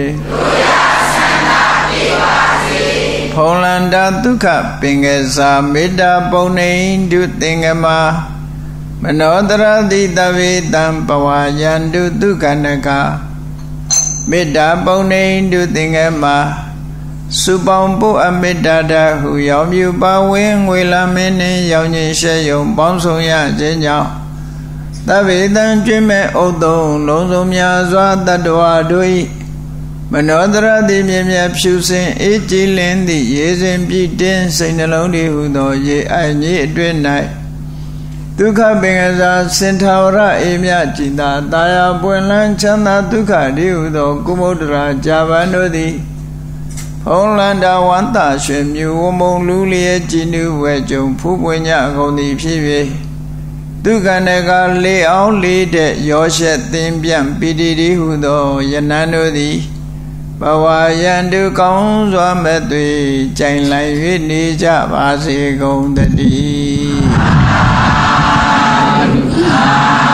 ဖုံလန္တာဒုက္ခပင်ကစားမေတ္တာပုံနေဒုသင်္ကမမနောတရတိတဝေတံပဝါယန္တုဒုက္ခနကမေတ္တာပုံနေဒုသင်္ကမစုပေါင်းပုအမေတ္တာတဟုရောင်မြူပါဝင်းငွေလာမင်းနှင့်ရောင်ခြင်းရှဲယုံပေါင်းဆောင်ရခြင်းကြောင့်သဗ္ဗေတံကျွင်းမဲ့ဥဒ္ဒုံလုံးစုံများစွာတတ္တဝါတို့၏မနောတရတိမြင်မြတ်ဖြူစင်အေးကြည်လင်းသည့်ရေစဉ်ပြည့်တင်းစိတ်နှလုံးတည်ဟုသောရေအိုင်ကြီးအတွင်း၌ဒုက္ခပင်ကစားစင်ထာဝရအေမြจิตာတာယာပွင့်လန်းချမ်းသာဒုက္ခတည်ဟုသောကုမုဒ္ဒရာဂျာဗန်တို့သည်ဖုံးလန္တာဝန္တာရွှေမြူဝမုံလူလျက်ကြည်နူဝဲကြုံဖူးပွင့်ကြကုန်သည်ဖြစ်၍သူကဏကလေအောင်လေးတဲ့ရောရှက်သင်ပြန့်ပီတိတိဟုသောယနန်းတို့သည်ဘဝယံတုကောင်းစွာမဲ့သွေကြိုင်လိုက်၍နေကြပါစေကုန်တည်း